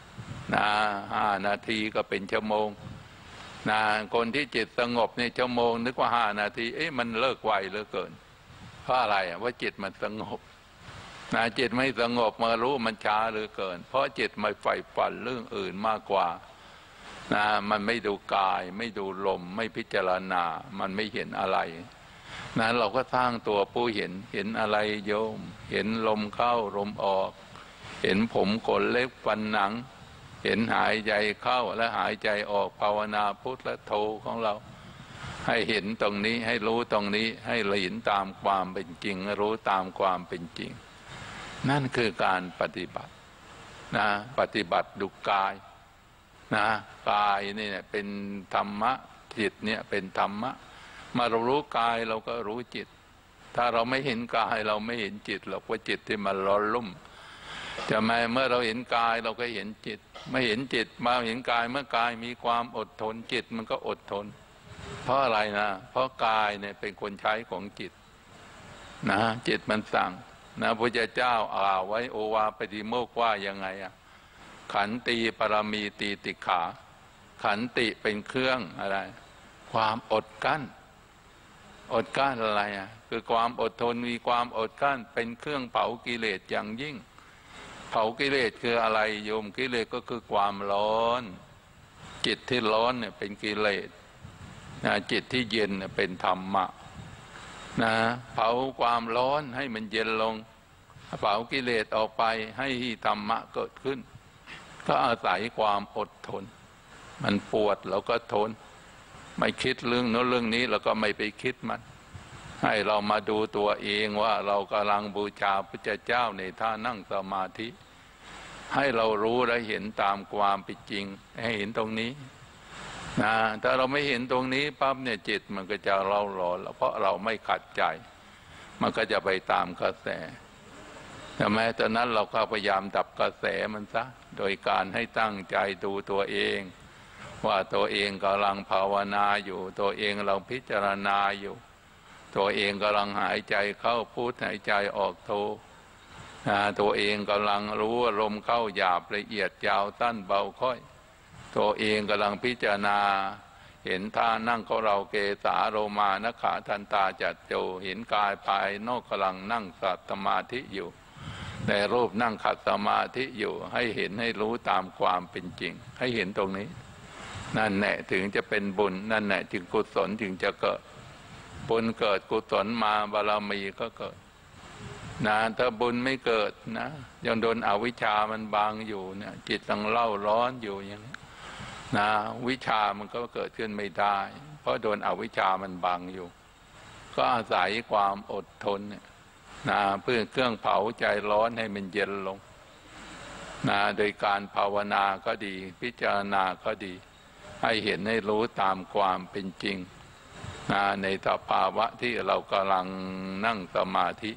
5 นาทีก็เป็นชั่วโมงคนที่จิตสงบในชั่วโมงนึกว่า5 นาทีมันเลิกไวเหลือเกินเพราะอะไรว่าจิตมันสงบจิตไม่สงบมารู้มันช้าเหลือเกินเพราะจิตไม่ใฝ่ฝันเรื่องอื่นมากกว่ามันไม่ดูกายไม่ดูลมไม่พิจารณามันไม่เห็นอะไรเราก็สร้างตัวผู้เห็นอะไรโยมเห็นลมเข้าลมออกเห็นผมขนเล็บฟันหนังเห็นหายใจเข้าและหายใจออกภาวนาพุทธและโธของเราให้เห็นตรงนี้ให้รู้ตรงนี้ให้เห็นตามความเป็นจริงรู้ตามความเป็นจริงนั่นคือการปฏิบัติปฏิบัติดูกายกายนี่เป็นธรรมะจิตเนี่ยเป็นธรรมะมาเรารู้กายเราก็รู้จิตถ้าเราไม่เห็นกายเราไม่เห็นจิตหรอกว่าจิตที่มันร้อนลุ่มจะไม่เมื่อเราเห็นกายเราก็เห็นจิตไม่เห็นจิตมาเห็นกายเมื่อกายมีความอดทนจิตมันก็อดทนเพราะอะไรเพราะกายเนี่ยเป็นคนใช้ของจิตจิตมันสั่งพระพุทธเจ้าไว้โอวาปฏิโมกข์ว่ายังไงขันติปรมีตีติขาขันติเป็นเครื่องอะไรความอดกั้นอะไรคือความอดทนมีความอดกั้นเป็นเครื่องเผากิเลสอย่างยิ่งเผากิเลสคืออะไรโยมกิเลสก็คือความร้อนจิตที่ร้อนเนี่ยเป็นกิเลสจิตที่เย็นเนี่ยเป็นธรรมะเผาความร้อนให้มันเย็นลงเผากิเลสออกไปให้ธรรมะเกิดขึ้นก็อาศัยความอดทนมันปวดเราก็ทนไม่คิดเรื่องโน้นเรื่องนี้เราก็ไม่ไปคิดมันให้เรามาดูตัวเองว่าเรากำลังบูชาพระเจ้าในท่านั่งสมาธิให้เรารู้และเห็นตามความเป็นจริงให้เห็นตรงนี้นะถ้าเราไม่เห็นตรงนี้ปั๊บเนี่ยจิตมันก็จะเล่าหลอนเพราะเราไม่ขัดใจมันก็จะไปตามกระแสแต่แม้ตอนนั้นเราก็พยายามดับกระแสมันซะโดยการให้ตั้งใจดูตัวเองว่าตัวเองกำลังภาวนาอยู่ตัวเองกำลังพิจารณาอยู่ตัวเองกำลังหายใจเข้าพุทหายใจออกโทตัวเองกำลังรู้ลมเข้าหยาบละเอียดยาวสั้นเบาค่อยตัวเองกำลังพิจารณาเห็นท่านั่งของเราเกสาโรมานขาทันตาจัตโจเห็นกายภายนอกกำลังนั่งสัตสมาธิอยู่ในรูปนั่งขัดสมาธิอยู่ให้เห็นให้รู้ตามความเป็นจริงให้เห็นตรงนี้นั่นแหละถึงจะเป็นบุญนั่นแหละจึงกุศลจึงจะเกิดบุญเกิดกุศลมาบารมีก็เกิดนะถ้าบุญไม่เกิดนะยังโดนอวิชชามันบังอยู่เนี่ยจิตยังเล่าร้อนอยู่อย่างนี้นะวิชามันก็เกิดขึ้นไม่ได้เพราะโดนอวิชชามันบังอยู่ก็อาศัยความอดทนเนี่ยนะเพื่อเครื่องเผาใจร้อนให้มันเย็นลงนะโดยการภาวนาก็ดีพิจารณาก็ดีให้เห็นให้รู้ตามความเป็นจริงนะในสภาวะที่เรากำลังนั่งสมาธิ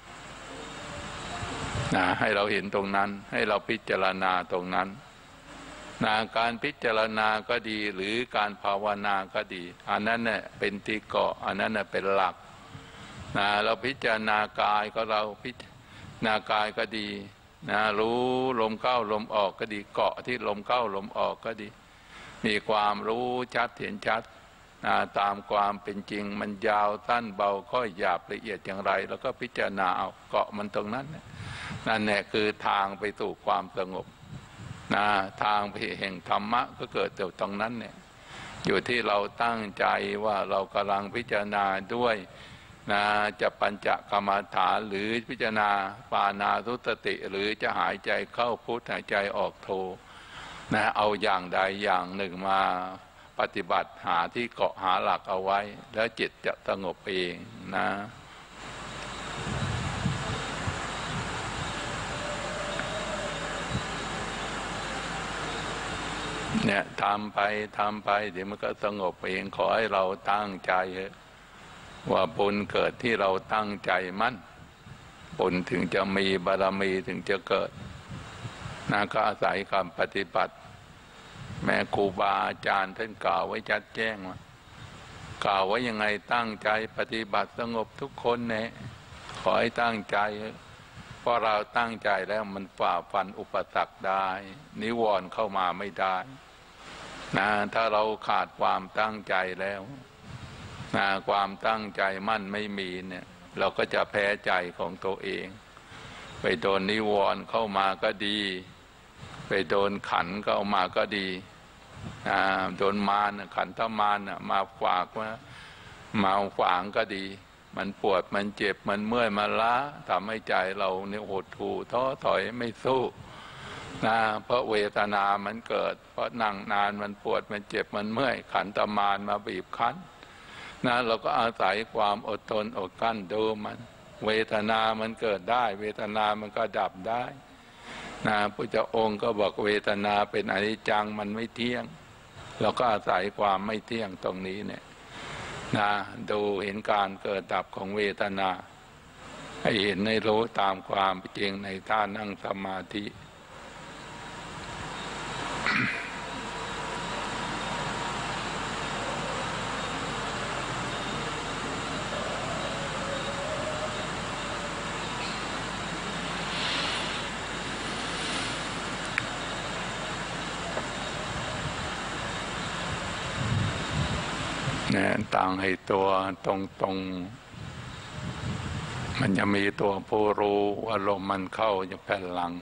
นะให้เราเห็นตรงนั้นให้เราพิจารณาตรงนั้นนะการพิจารณาก็ดีหรือการภาวนาก็ดีอันนั้นเนี่ยเป็นที่เกาะอันนั้นเป็นหลักนะเราพิจารณากายก็เราพิจารณากายก็ดีนะรู้ลมเข้าลมออกก็ดีเกาะที่ลมเข้าลมออกก็ดีมีความรู้ชัดเห็นชัดตามความเป็นจริงมันยาวสั้นเบาค่อยหยาบละเอียดอย่างไรแล้วก็พิจารณาเอาเกาะมันตรงนั้นนั่นแหละคือทางไปสู่ความสงบทางไปแห่งธรรมะก็เกิดจากตรงนั้นเนี่ยอยู่ที่เราตั้งใจว่าเรากำลังพิจารณาด้วยจะปัญจกรรมฐานหรือพิจารณาปานาทุสติหรือจะหายใจเข้าพุทหายใจออกโทเอาอย่างใดอย่างหนึ่งมาปฏิบัติหาที่เกาะหาหลักเอาไว้แล้วจิตจะสงบเองเนี่ยทำไปเดี๋ยวมันก็สงบเองขอให้เราตั้งใจว่าบุญเกิดที่เราตั้งใจมั่นบุญถึงจะมีบารมีถึงจะเกิดก็อาศัยการปฏิบัติแม่ครูบาอาจารย์ท่านกล่าวไว้ชัดแจ้งว่ากล่าวไว้ยังไงตั้งใจปฏิบัติสงบทุกคนเนี่ยขอให้ตั้งใจเพราะเราตั้งใจแล้วมันฝ่าฟันอุปสรรคได้นิวรณ์เข้ามาไม่ได้ถ้าเราขาดความตั้งใจแล้วความตั้งใจมั่นไม่มีเนี่ยเราก็จะแพ้ใจของตัวเองไปโดนนิวรณ์เข้ามาก็ดีไปโดนขันเข้ามาก็ดีโดนมารขันธมารมาฝากว่ามาขวางก็ดีมันปวดมันเจ็บมันเมื่อยมันล้าทำให้ใจเราเนี่ยหดหู่ท้อถอยไม่สู้เพราะเวทนามันเกิดเพราะนั่งนานมันปวดมันเจ็บมันเมื่อยขันธมารมาบีบคั้นเราก็อาศัยความอดทนอดกั้นดูมันเวทนามันเกิดได้เวทนามันก็ดับได้พระเจ้าองค์ก็บอกเวทนาเป็นอนิจจังมันไม่เที่ยงเราก็อาศัยความไม่เที่ยงตรงนี้เนี่ยดูเห็นการเกิดดับของเวทนาให้เห็นให้รู้ตามความเป็นจริงในท่านั่งสมาธิตั้งให้ตัวตรงมันจะมีตัวผู้รู้ว่าลมมันเข้าจะแผ่นหลัง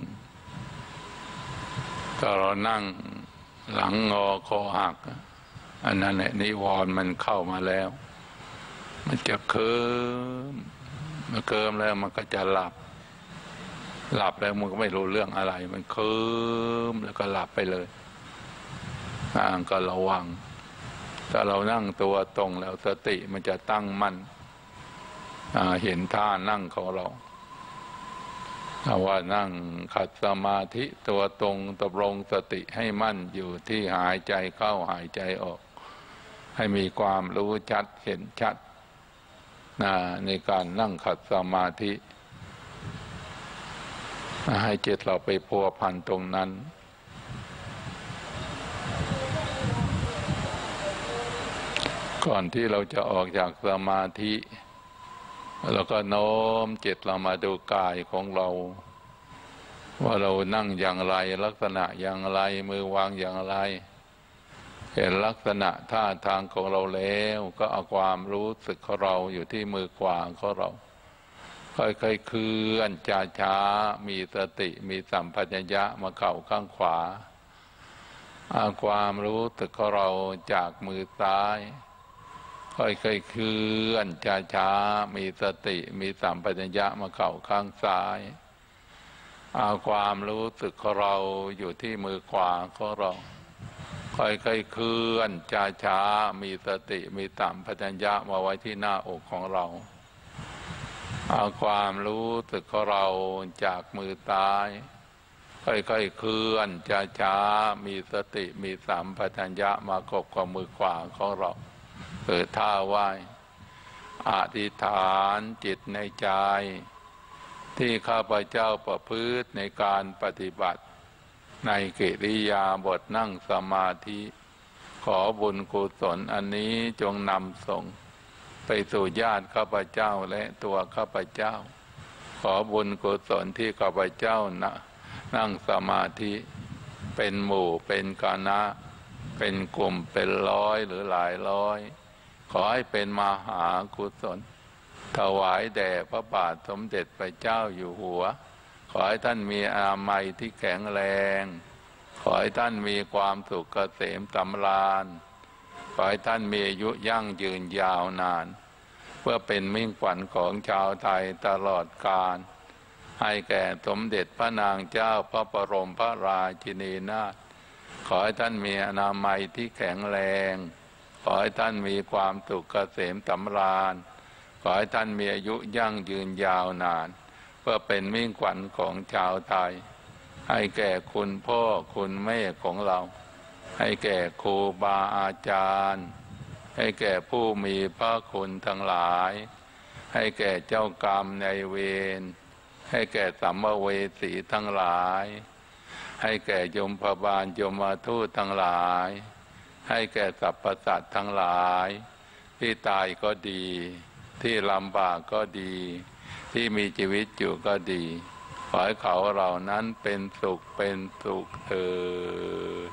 ก็เรานั่งหลังงอคอหักอันนั้นแหละนิวรณ์มันเข้ามาแล้วมันจะเคิมมันเคิมแล้วมันก็จะหลับแล้วมันก็ไม่รู้เรื่องอะไรมันเคิมแล้วก็หลับไปเลยก็ระวังถ้าเรานั่งตัวตรงแล้วสติมันจะตั้งมั่นเห็นท่านั่งของเราเอาว่านั่งขัดสมาธิตัวตรงดำรงสติให้มั่นอยู่ที่หายใจเข้าหายใจออกให้มีความรู้ชัดเห็นชัดในการนั่งขัดสมาธิให้จิตเราไปพัวพันตรงนั้นก่อนที่เราจะออกจากสมาธิเราก็โน้มจิตเรามาดูกายของเราว่าเรานั่งอย่างไรลักษณะอย่างไรมือวางอย่างไรเห็นลักษณะท่าทางของเราแล้วก็เอาความรู้สึกของเราอยู่ที่มือขวาของเราค่อยๆเคลื่อนช้าๆมีสติมีสัมปชัญญะมาเข้าข้างขวาเอาความรู้สึกของเราจากมือซ้ายค่อยๆเคลื่อนช้าๆมีสติมีสัมปชัญญะมาเข้าข้างซ้ายเอาความรู้สึกของเราอยู่ที่มือขวาของเราค่อยๆเคลื่อนช้าๆมีสติมีสัมปชัญญะมาไว้ที่หน้าอกของเราเอาความรู้สึกของเราจากมือซ้ายค่อยๆเคลื่อนช้าๆมีสติมีสัมปชัญญะมากบกับมือขวาของเราท่าไหว้อธิษฐานจิตในใจที่ข้าพเจ้าประพฤติในการปฏิบัติในกิริยาบทนั่งสมาธิขอบุญกุศลอันนี้จงนำส่งไปสู่ญาติข้าพเจ้าและตัวข้าพเจ้าขอบุญกุศลที่ข้าพเจ้านั่งสมาธิเป็นหมู่เป็นคณะเป็นกลุ่มเป็นร้อยหรือหลายร้อยขอให้เป็นมหากุศลถวายแด่พระบาทสมเด็จพระเจ้าอยู่หัวขอให้ท่านมีอามัยที่แข็งแรงขอให้ท่านมีความสุขเกษมสำราญขอให้ท่านมีอายุยั่งยืนยาวนานเพื่อเป็นมิ่งขวัญของชาวไทยตลอดกาลให้แก่สมเด็จพระนางเจ้าพระบรมพระราชินีนาถขอให้ท่านมีอนามัยที่แข็งแรงขอให้ท่านมีความสุขเกษมสำราญขอให้ท่านมีอายุยั่งยืนยาวนานเพื่อเป็นมิ่งขวัญของชาวไทยให้แก่คุณพ่อคุณแม่ของเราให้แก่ครูบาอาจารย์ให้แก่ผู้มีพระคุณทั้งหลายให้แก่เจ้ากรรมนายเวรให้แก่สัมภเวสีทั้งหลายให้แก่ยมพบาลยมทูตทั้งหลายให้แก่สรรพสัตว์ทั้งหลายที่ตายก็ดีที่ลำบากก็ดีที่มีชีวิตอยู่ก็ดีขอให้เขาเหล่านั้นเป็นสุขเป็นสุขเถิด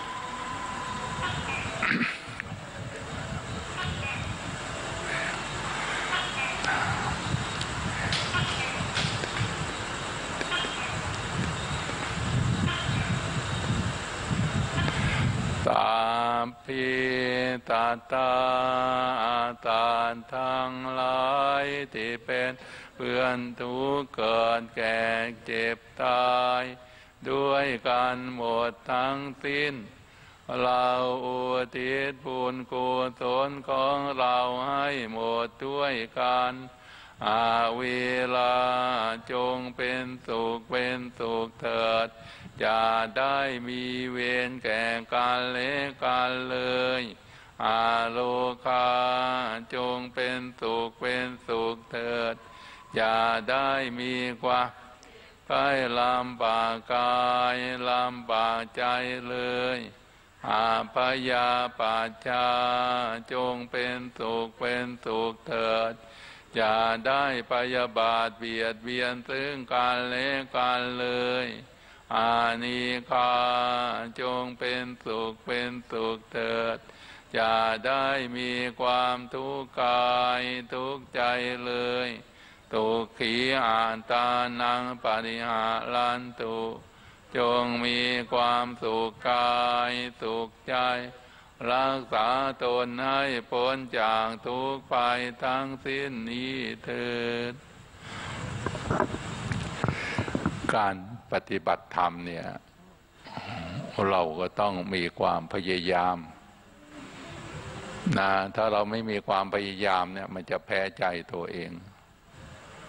ตามพิตาตาตานทั้งหลายที่เป็นเพื่อนทุกข์เกิดแก่เจ็บตายด้วยกันหมดทั้งสิ้นเราอุทิศบุญกุศลของเราให้หมดด้วยกันอาวิลาจงเป็นสุขเป็นสุขเถิดจะได้มีเวรแก่กันและกันเลยอาโลกาจงเป็นสุขเป็นสุขเถิดอย่าได้มีความใกล้ลำบากกายลำบากใจเลยอาพยาปัจจาจงเป็นสุขเป็นสุขเถิดอย่าได้พยาบาทเบียดเบียนซึ่งกันและกันเลยอานิคาจงเป็นสุขเป็นสุขเถิดอย่าได้มีความทุกข์กายทุกข์ใจเลยทุกขีอาตานังปริหารันตุจงมีความสุขกายสุขใจรักษาตนให้พ้นจากทุกข์ภัยทั้งสิ้นนี้เถิดการปฏิบัติธรรมเนี่ยเราก็ต้องมีความพยายามนะถ้าเราไม่มีความพยายามเนี่ยมันจะแพ้ใจตัวเอง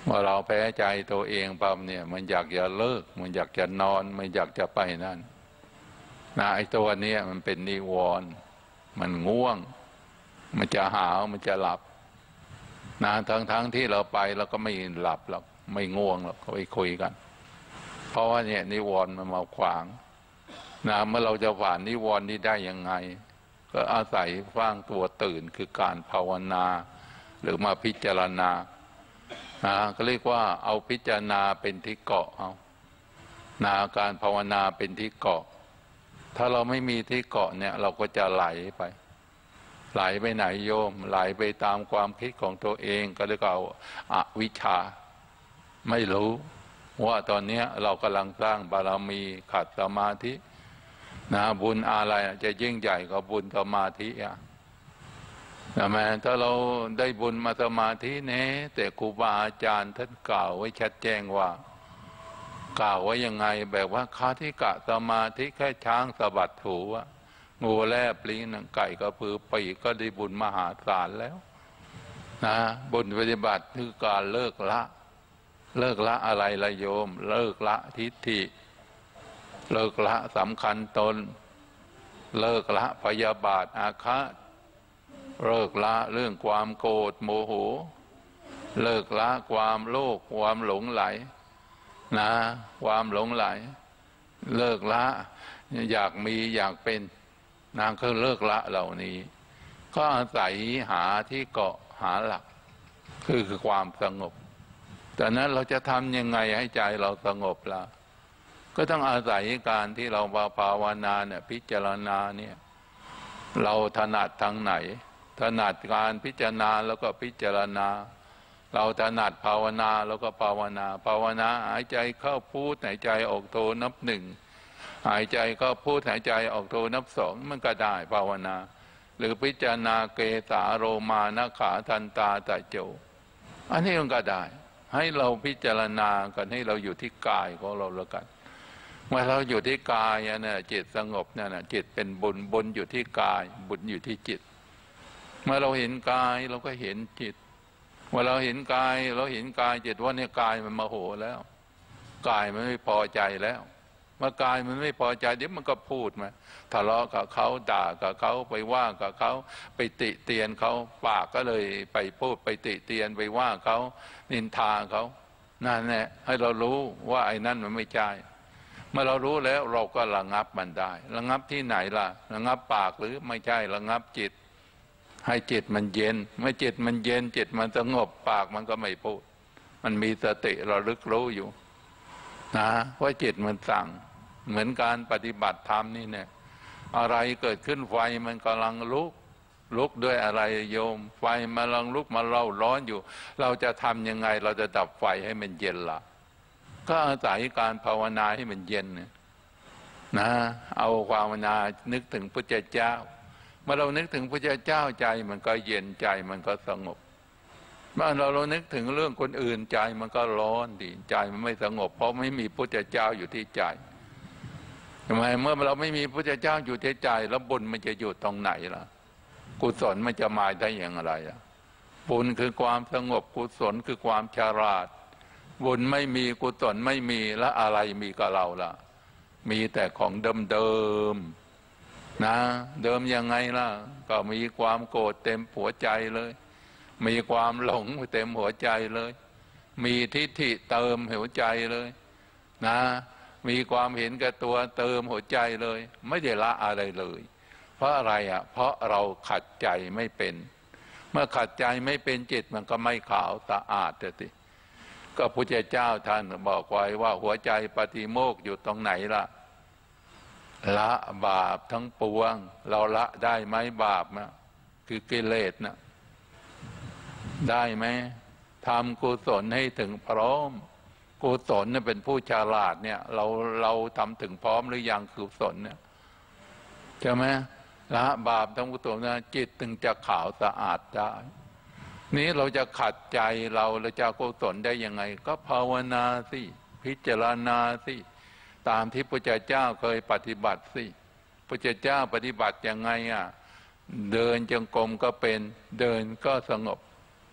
เมื่อเราแพ้ใจตัวเองปั๊บเนี่ยมันอยากจะเลิกมันอยากจะนอนมันอยากจะไปนั่นนะไอ้ตัวนี้มันเป็นนิวรณ์มันง่วงมันจะหาวมันจะหลับนะทั้งที่เราไปเราก็ไม่หลับหรอกไม่ง่วงหรอกก็ไปคุยกันเพราะว่าเนี่ยนิวรณ์มันมาขวางนะเมื่อเราจะผ่านนิวรณ์นี้ได้ยังไงก็อาศัยฟังตัวตื่นคือการภาวนาหรือมาพิจารณาก็เรียกว่าเอาพิจารณาเป็นที่เกาะเอาการภาวนาเป็นที่เกาะถ้าเราไม่มีที่เกาะเนี่ยเราก็จะไหลไปไหนโยมไหลไปตามความคิดของตัวเองก็เรียกว่าอวิชชาไม่รู้ว่าตอนนี้เรากำลังสร้างบารมีขัดสมาธิบุญอะไรจะยิ่งใหญ่กว่าบุญสมาธิแม้ถ้าเราได้บุญมาสมาธิเนี่ยแต่ครูบาอาจารย์ท่านกล่าวไว้ชัดแจ้งว่ากล่าวไว้ยังไงแบบว่าคาธิกะสมาธิแค่ช้างสะบัดถูงูแลบลิ้นไก่กระพือปีกก็ได้บุญมหาศาลแล้วบุญปฏิบัติคือการเลิกละอะไรละโยมเลิกละทิฏฐิเลิกละสำคัญตนเลิกละพยาบาทอาฆาตเลิกละเรื่องความโกรธโมโหเลิกละความโลภความหลงไหลความหลงไหลเลิกละอยากมีอยากเป็นคือเลิกละเหล่านี้ก็อาศัยหาที่เกาะหาหลักคือความสงบแต่นั้นเราจะทำยังไงให้ใจเราสงบล่ะก็ต้องอาศัยการที่เราภาวนาเนี่ยพิจารณาเนี่ยเราถนัดทางไหนถนัดการพิจารณาแล้วก็พิจารณาเราถนัดภาวนาแล้วก็ภาวนาหายใจเข้าพูดหายใจออกโทนับหนึ่งหายใจเข้าพูดหายใจออกโทนับสองมันก็ได้ภาวนาหรือพิจารณาเกสาโรมานะขาทันตาตะโจอันนี้มันก็ได้ให้เราพิจารณากันให้เราอยู่ที่กายของเราแล้วกันเมื่อเราอยู่ที่กายเนี่ยจิตสงบเนี่ยจิตเป็นบุญอยู่ที่กายบุญอยู่ที่จิตเมื่อเราเห็นกายเราก็เห็นจิตเมื่อเราเห็นกายเราเห็นกายจิตว่าเนี่ยกายมันโมโหแล้วกายมันไม่พอใจแล้วเมื่อกายมันไม่พอใจเดี๋ยวมันก็พูดมาทะเลาะกับเขาด่ากับเขาไปว่ากับเขาไปติเตียนเขาปากก็เลยไปพูดไปติเตียนไปว่าเขานินทาเขานั่นแหละให้เรารู้ว่าไอ้นั่นมันไม่ใช่เมื่อเรารู้แล้วเราก็ระงับมันได้ระงับที่ไหนล่ะระงับปากหรือไม่ใช่ระงับจิตให้จิตมันเย็นเมื่อจิตมันเย็นจิตมันสงบปากมันก็ไม่พูดมันมีสติระลึกรู้อยู่ว่าจิตมันสั่งเหมือนการปฏิบัติธรรมนี่เนี่ยอะไรเกิดขึ้นไฟมันกำลังลุกด้วยอะไรโยมไฟมันกำลังลุกมาเราร้อนอยู่เราจะทำยังไงเราจะดับไฟให้มันเย็นล่ะก็อาศัยการภาวนาให้มันเย็นเอาภาวนานึกถึงพระเจ้าเมื่อเรานึกถึงพระเจ้าใจมันก็เย็นใจมันก็สงบเมื่อเรานึกถึงเรื่องคนอื่นใจมันก็ร้อนดิใจมันไม่สงบเพราะไม่มีพระเจ้าอยู่ที่ใจทำไมเมื่อเราไม่มีพระเจ้าอยู่ที่ใจแล้วบุญมันจะอยู่ตรงไหนล่ะกุศลมันจะมาได้อย่างไรบุญคือความสงบกุศลคือความฉลาดบุญไม่มีกุศลไม่มีแล้วอะไรมีกับเราล่ะมีแต่ของเดิมเดิมยังไงล่ะก็มีความโกรธเต็มหัวใจเลยมีความหลงเต็มหัวใจเลยมีทิฏฐิเติมหัวใจเลยมีความเห็นแก่ตัวเติมหัวใจเลยไม่ได้ละอะไรเลยเพราะอะไรเพราะเราขัดใจไม่เป็นเมื่อขัดใจไม่เป็นจิตมันก็ไม่ขาวสะอาดสิก็พระเจ้าท่านบอกไว้ว่าหัวใจปฏิโมกข์อยู่ตรงไหนล่ะละบาปทั้งปวงเราละได้ไหมบาปคือกิเลสได้ไหมทำกุศลให้ถึงพร้อมกุศลเนี่ยเป็นผู้ฉลาดเนี่ยเราทำถึงพร้อมหรือยังกุศลเนี่ยใช่ไหมละบาปทั้งกุศลนะจิตถึงจะขาวสะอาดได้นี้เราจะขัดใจเราจะกุศลได้ยังไงก็ภาวนาสิพิจารณาสิตามที่พระเจ้าเคยปฏิบัติสิพระเจ้าปฏิบัติยังไงเดินจงกรมก็เป็นเดินก็สงบ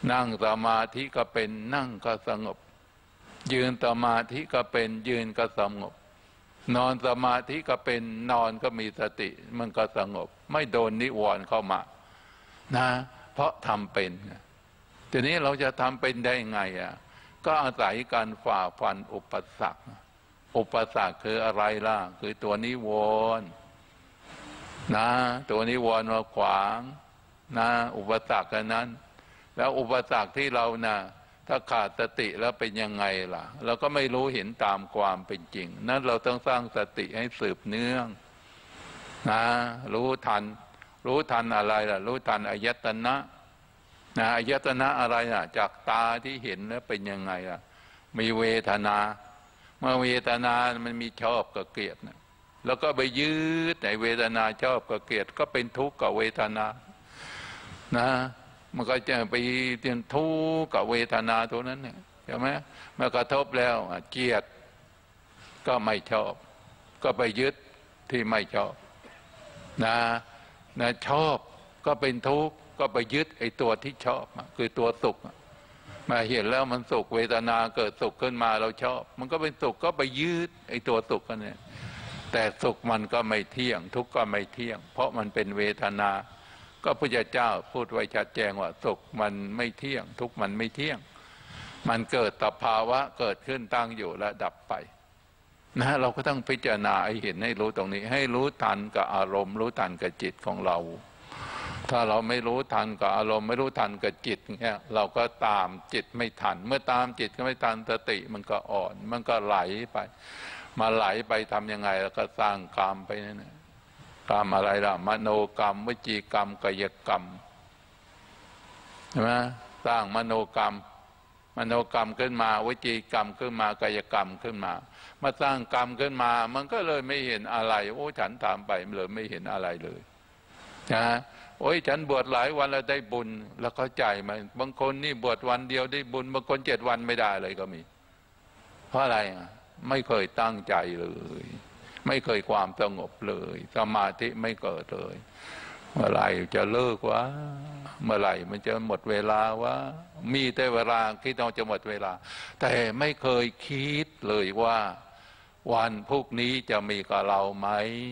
นั่งสมาธิก็เป็นนั่งก็สงบยืนสมาธิก็เป็นยืนก็สงบนอนสมาธิก็เป็นนอนก็มีสติมันก็สงบไม่โดนนิวรณ์เข้ามานะเพราะทำเป็นทีนี้เราจะทำเป็นได้ไงก็อาศัยการฝ่าฟันอุปสรรคอุปสรรคคืออะไรล่ะคือตัวนิวรณ์นะตัวนิวรณ์มาขวางนะอุปสรรคนั้นแล้วอุปสรรคที่เรานะถ้าขาดสติแล้วเป็นยังไงล่ะเราก็ไม่รู้เห็นตามความเป็นจริงนั้นเราต้องสร้างสติให้สืบเนื่องนะรู้ทันอะไรล่ะรู้ทันอายตนะนะอายตนะอะไรล่ะจากตาที่เห็นแล้วเป็นยังไงล่ะมีเวทนาเมื่อเวทนามันมีชอบกับเกลียดนะแล้วก็ไปยึดในเวทนาชอบกับเกลียดก็เป็นทุกข์กับเวทนานะมันก็จะไปเตียนทุกข์กับเวทนาตัวนั้นเนี่ยใช่ไหมเมื่อกระทบแล้วเกลียดก็ไม่ชอบก็ไปยึดที่ไม่ชอบนะชอบก็เป็นทุกข์ก็ไปยึดไอ้ตัวที่ชอบคือตัวสุขมาเห็นแล้วมันสุขเวทนาเกิดสุขขึ้นมาเราชอบมันก็เป็นสุขก็ไปยึดไอ้ตัวสุขกันเนี่ยแต่สุขมันก็ไม่เที่ยงทุกข์ก็ไม่เที่ยงเพราะมันเป็นเวทนาก็พระเจ้าพูดไว้ชัดแจ้งว่าสุขมันไม่เที่ยงทุกข์มันไม่เที่ยงมันเกิดสภาวะเกิดขึ้นตั้งอยู่และดับไปนะเราก็ต้องพิจารณาให้เห็นให้รู้ตรงนี้ให้รู้ทันกับอารมณ์รู้ทันกับจิตของเราถ้าเราไม่รู้ทันกับอารมณ์ไม่รู้ทันกับจิตเนี่ยเราก็ตามจิตไม่ทันเมื่อตามจิตก็ไม่ทันสติมันก็อ่อนมันก็ไหลไปมาไหลไปทำยังไงแล้วก็สร้างกรรมไปนั่นแหละกรรมอะไรล่ะมโนกรรมวจีกรรมกายกรรมใช่ไหมสร้างมโนกรรมขึ้นมาวจีกรรมขึ้นมากายกรรมขึ้นมาสร้างกรรมขึ้นมามันก็เลยไม่เห็นอะไรโอ้ฉันถามไปเลยไม่เห็นอะไรเลยนะโอ้ยฉันบวชหลายวันแล้วได้บุญแล้วเข้าใจไหมบางคนนี่บวชวันเดียวได้บุญบางคน7 วันไม่ได้เลยก็มีเพราะอะไรไม่เคยตั้งใจเลยไม่เคยความสงบเลยสมาธิไม่เกิดเลยเมื่อไหร่จะเลิกวะเมื่อไหร่มันจะหมดเวลาวะมีแต่เวลาคิดเราจะหมดเวลาแต่ไม่เคยคิดเลยว่าวันพรุ่งนี้จะมีกับเราไหม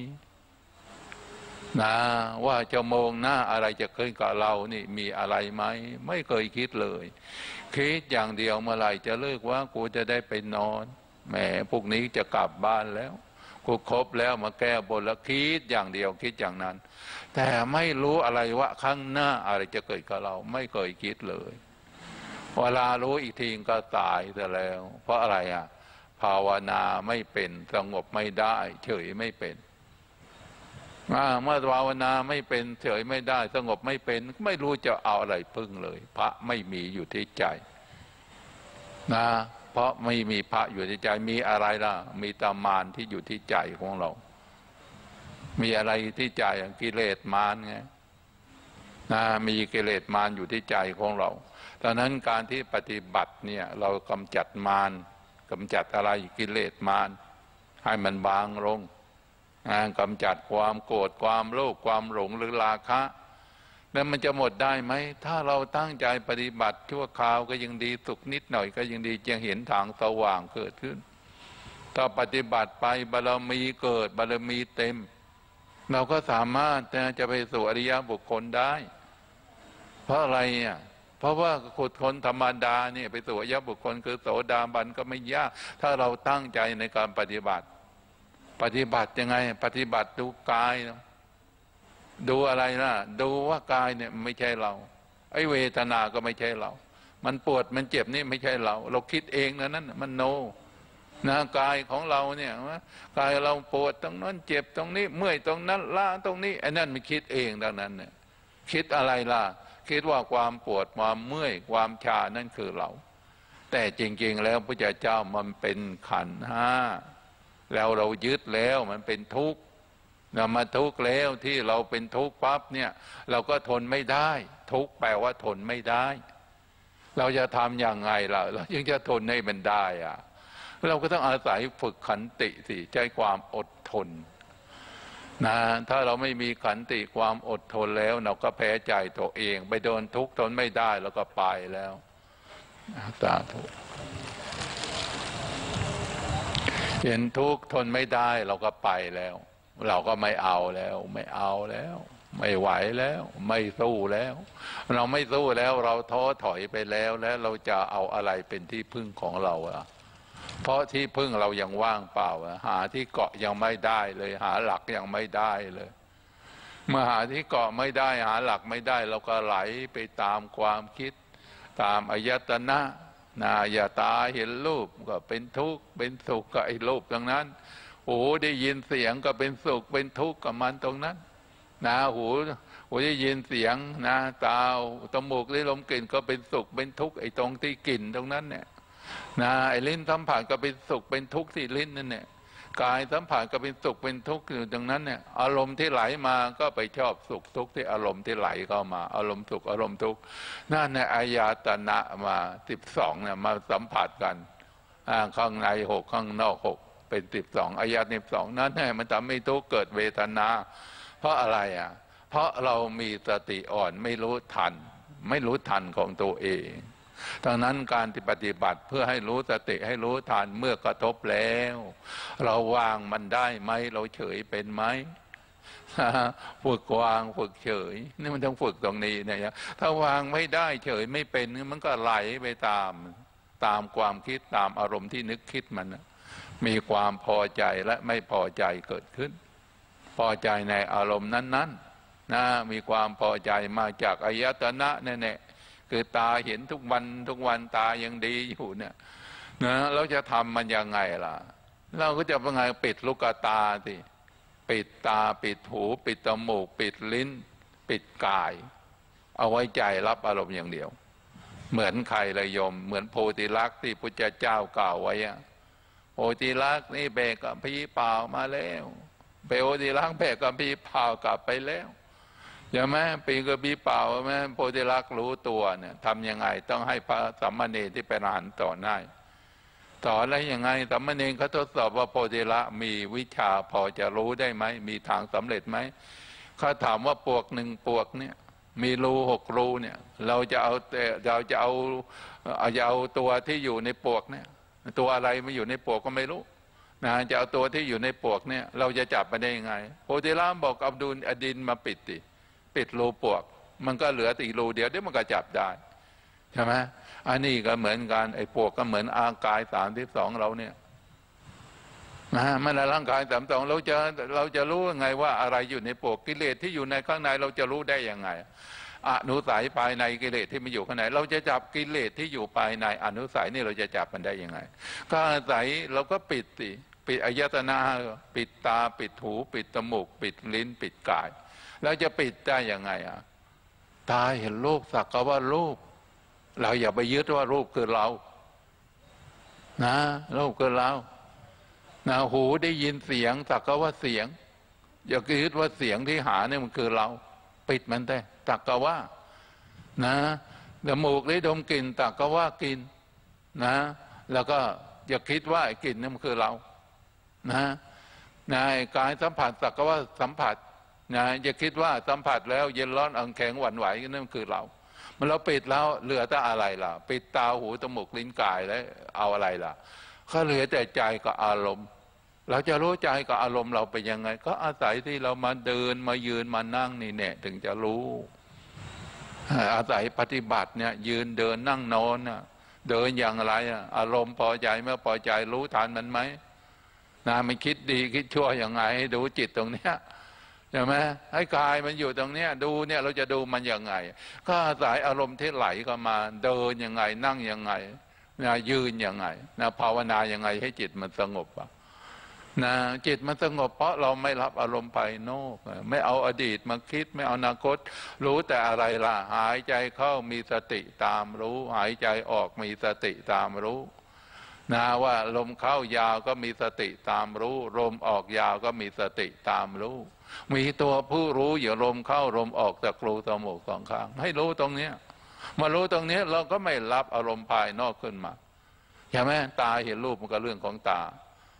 นะว่าจะมองหน้าอะไรจะขึ้นกับเรานี่มีอะไรไหมไม่เคยคิดเลยคิดอย่างเดียวเมื่อไหร่จะเลิกว่ากูจะได้ไปนอนแหมพรุ่งนี้จะกลับบ้านแล้วกูครบแล้วมาแก้บนแล้วคิดอย่างเดียวคิดอย่างนั้นแต่ไม่รู้อะไรว่าข้างหน้าอะไรจะเกิดกับเราไม่เคยคิดเลยเวลารู้อีกทีก็ตายซะแล้วเพราะอะไรภาวนาไม่เป็นสงบไม่ได้เฉยไม่เป็นเมื่อภาวนาไม่เป็นเฉยไม่ได้สงบไม่เป็นไม่รู้จะเอาอะไรพึ่งเลยพระไม่มีอยู่ที่ใจนะเพราะไม่มีพระอยู่ที่ใจมีอะไรล่ะมีตามารที่อยู่ที่ใจของเรามีอะไรที่ใจกิเลสมารไงนะมีกิเลสมารอยู่ที่ใจของเราดังนั้นการที่ปฏิบัติเนี่ยเรากำจัดมารกำจัดอะไรกิเลสมารให้มันบางลงกำจัดความโกรธความโลภความหลงหรือราคะแล้วมันจะหมดได้ไหมถ้าเราตั้งใจปฏิบัติชั่วคราวก็ยังดีสุขนิดหน่อยก็ยังดีจะเห็นทางสว่างเกิดขึ้นถ้าปฏิบัติไปบารมีเกิดบารมีเต็มเราก็สามารถจะไปสู่อริยบุคคลได้เพราะอะไรเพราะว่าคนธรรมดาเนี่ยไปสู่อริยบุคคลคือโสดาบันก็ไม่ยากถ้าเราตั้งใจในการปฏิบัติยังไงปฏิบัติดูกายดูอะไรนะดูว่ากายเนี่ยไม่ใช่เราไอ้เวทนาก็ไม่ใช่เรามันปวดมันเจ็บนี่ไม่ใช่เราคิดเองนั้นมันโนนะกายของเราเนี่ยกายเราปวดตรงนั้นเจ็บตรงนี้เมื่อยตรงนั้นล้าตรงนี้ไอ้นั่นมันคิดเองดังนั้นเนี่ยคิดอะไรล่ะคิดว่าความปวดความเมื่อยความชานั่นคือเราแต่จริงๆแล้วพระเจ้ามันเป็นขันธ์5แล้วเรายึดแล้วมันเป็นทุกข์มาทุกข์แล้วที่เราเป็นทุกข์ปั๊บเนี่ยเราก็ทนไม่ได้ทุกข์แปลว่าทนไม่ได้เราจะทำอย่างไงล่ะเราจึงจะทนให้มันได้เราก็ต้องอาศัยฝึกขันติสิใจความอดทนนะถ้าเราไม่มีขันติความอดทนแล้วเราก็แพ้ใจตัวเองไปโดนทุกข์ทนไม่ได้แล้วก็ไปแล้วสาธุเห็นทุกข์ทนไม่ได้เราก็ไปแล้วเราก็ไม่เอาแล้วไม่เอาแล้วไม่ไหวแล้วไม่สู้แล้วเราไม่สู้แล้วเราท้อถอยไปแล้วแล้วเราจะเอาอะไรเป็นที่พึ่งของเราล่ะเพราะที่พึ่งเรายังว่างเปล่าหาที่เกาะยังไม่ได้เลยหาหลักยังไม่ได้เลยเมื่อหาที่เกาะไม่ได้หาหลักไม่ได้เราก็ไหลไปตามความคิดตามอายตนะอย่าตาเห็นรูปก็เป็นทุกข์เป็นสุขกับไอ้รูปตรงนั้นหูได้ยินเสียงก็เป็นสุขเป็นทุกข์กับมันตรงนั้นหูได้ยินเสียงตาจมูกได้ลมกลิ่นก็เป็นสุขเป็นทุกข์ไอ้ตรงที่กลิ่นตรงนั้นเนี่ยไอ้ลิ้นสัมผัสก็เป็นสุขเป็นทุกข์ที่ลิ้นนั่นเนี่ยกายสัมผัสก็เป็นสุขเป็นทุกข์อยู่ตรงนั้นเนี่ยอารมณ์ที่ไหลมาก็ไปชอบสุขทุกข์ที่อารมณ์ที่ไหลเข้ามาอารมณ์สุขอารมณ์ทุกข์นั่นในอายตนะมา12เนี่ยมาสัมผัสกันข้างใน6ข้างนอก6เป็น12อายตนะ12นั้นเนี่ยมันทำให้ทุกข์เกิดเวทนาเพราะอะไรเพราะเรามีสติอ่อนไม่รู้ทันของตัวเองดังนั้นการปฏิบัติเพื่อให้รู้สติให้รู้ทันเมื่อกระทบแล้วเราวางมันได้ไหมเราเฉยเป็นไหมฝึกวางฝึกเฉยนี่มันต้องฝึกตรงนี้นะถ้าวางไม่ได้เฉยไม่เป็นมันก็ไหลไปตามความคิดตามอารมณ์ที่นึกคิดมันมีความพอใจและไม่พอใจเกิดขึ้นพอใจในอารมณ์นั้นมีความพอใจมาจากอายตนะแน่ๆคือตาเห็นทุกวันตายังดีอยู่เนี่ยเราจะทำมันยังไงล่ะเราก็จะเป็นไงปิดลูกตาสิปิดตาปิดหูปิดจมูกปิดลิ้นปิดกายเอาไว้ใจรับอารมณ์อย่างเดียวเหมือนใครเลยโยมเหมือนโพธิลักษณ์ที่พุทธเจ้ากล่าวไว้โพธิลักษณ์นี่แบกกัมพีเปล่ามาแล้วโพธิลักษณ์แบกกัมพีเปล่ากลับไปแล้วใช่ไหมปีกบีเปล่าไหมโพธิลักษณ์รู้ตัวเนี่ยทำยังไงต้องให้พระสามเณรที่เป็นอรหันต์สอนให้สอนแล้วยังไงสามเณรเขาทดสอบว่าโพธิลักษณ์มีวิชาพอจะรู้ได้ไหมมีทางสำเร็จไหมเขาถามว่าปวก1ปวกเนี่ยมีรู6รูเนี่ยเราจะเอาตัวที่อยู่ในปวกเนี่ยตัวอะไรมาอยู่ในปวกก็ไม่รู้จะเอาตัวที่อยู่ในปวกเนี่ยเราจะจับมาได้ยังไงโพธิลักษณ์บอกเอาดินมาปิดรูปวกมันก็เหลือตีรูเดียวเดี๋ยวมันก็จับได้ใช่ไหมอันนี้ก็เหมือนกันไอ้ปวกก็เหมือนอากาย32เราเนี่ยมันร่างกาย32เราจะรู้ยังไงว่าอะไรอยู่ในปวกกิเลสที่อยู่ในข้างในเราจะรู้ได้ยังไงอนุสัยภายในกิเลสที่มันอยู่ข้างในเราจะจับกิเลสที่อยู่ภายในอนุสัยนี่เราจะจับมันได้ยังไงก็อาศัยเราก็ปิดอายตนะปิดตาปิดหูปิดจมูกปิดลิ้นปิดกายแล้วจะปิดได้ยังไงตาเห็นรูปสักว่ารูปเราอย่าไปยึดว่ารูปคือเรารูปคือเราหูได้ยินเสียงสักว่าเสียงอย่ายึดว่าเสียงที่หาเนี่ยมันคือเราปิดมันได้สักว่าจมูกได้ดมกลิ่นสักว่ากลิ่นแล้วก็อย่าคิดว่ากลิ่นนี่มันคือเรากายสัมผัสสักว่าสัมผัสอย่าคิดว่าสัมผัสแล้วเย็นร้อนอ่อนแข็งหวั่นไหวนั่นคือเรามันเราปิดแล้วเหลือแต่อะไรล่ะปิดตาหูจมูกลิ้นกายแล้วเอาอะไรล่ะก็เหลือแต่ใจกับอารมณ์เราจะรู้ใจกับอารมณ์เราเป็นยังไงก็อาศัยที่เรามาเดินมายืนมานั่งนี่เนี่ยถึงจะรู้อาศัยปฏิบัติเนี่ยยืนเดินนั่งนอนเดินอย่างไรอารมณ์พอใจเมื่อพอใจรู้ทันมันไหมมันคิดดีคิดชั่วยังไงให้ดูจิตตรงเนี้ยใช่ไหมให้กายมันอยู่ตรงเนี้ยดูเนี่ยเราจะดูมันยังไงก็อาศัยอารมณ์ที่ไหลก็มาเดินยังไงนั่งยังไงยืนยังไงภาวนายังไงให้จิตมันสงบจิตมันสงบเพราะเราไม่รับอารมณ์ภายนอกไม่เอาอดีตมาคิดไม่เอาอนาคตรู้แต่อะไรล่ะหายใจเข้ามีสติตามรู้หายใจออกมีสติตามรู้ว่าลมเข้ายาวก็มีสติตามรู้ลมออกยาวก็มีสติตามรู้มีตัวผู้รู้อย่าลมเข้าลมออกจากรูจมูก2ข้างให้รู้ตรงนี้มารู้ตรงนี้เราก็ไม่รับอารมณ์ภายนอกขึ้นมาใช่ไหมตาเห็นรูปมันก็เรื่องของตา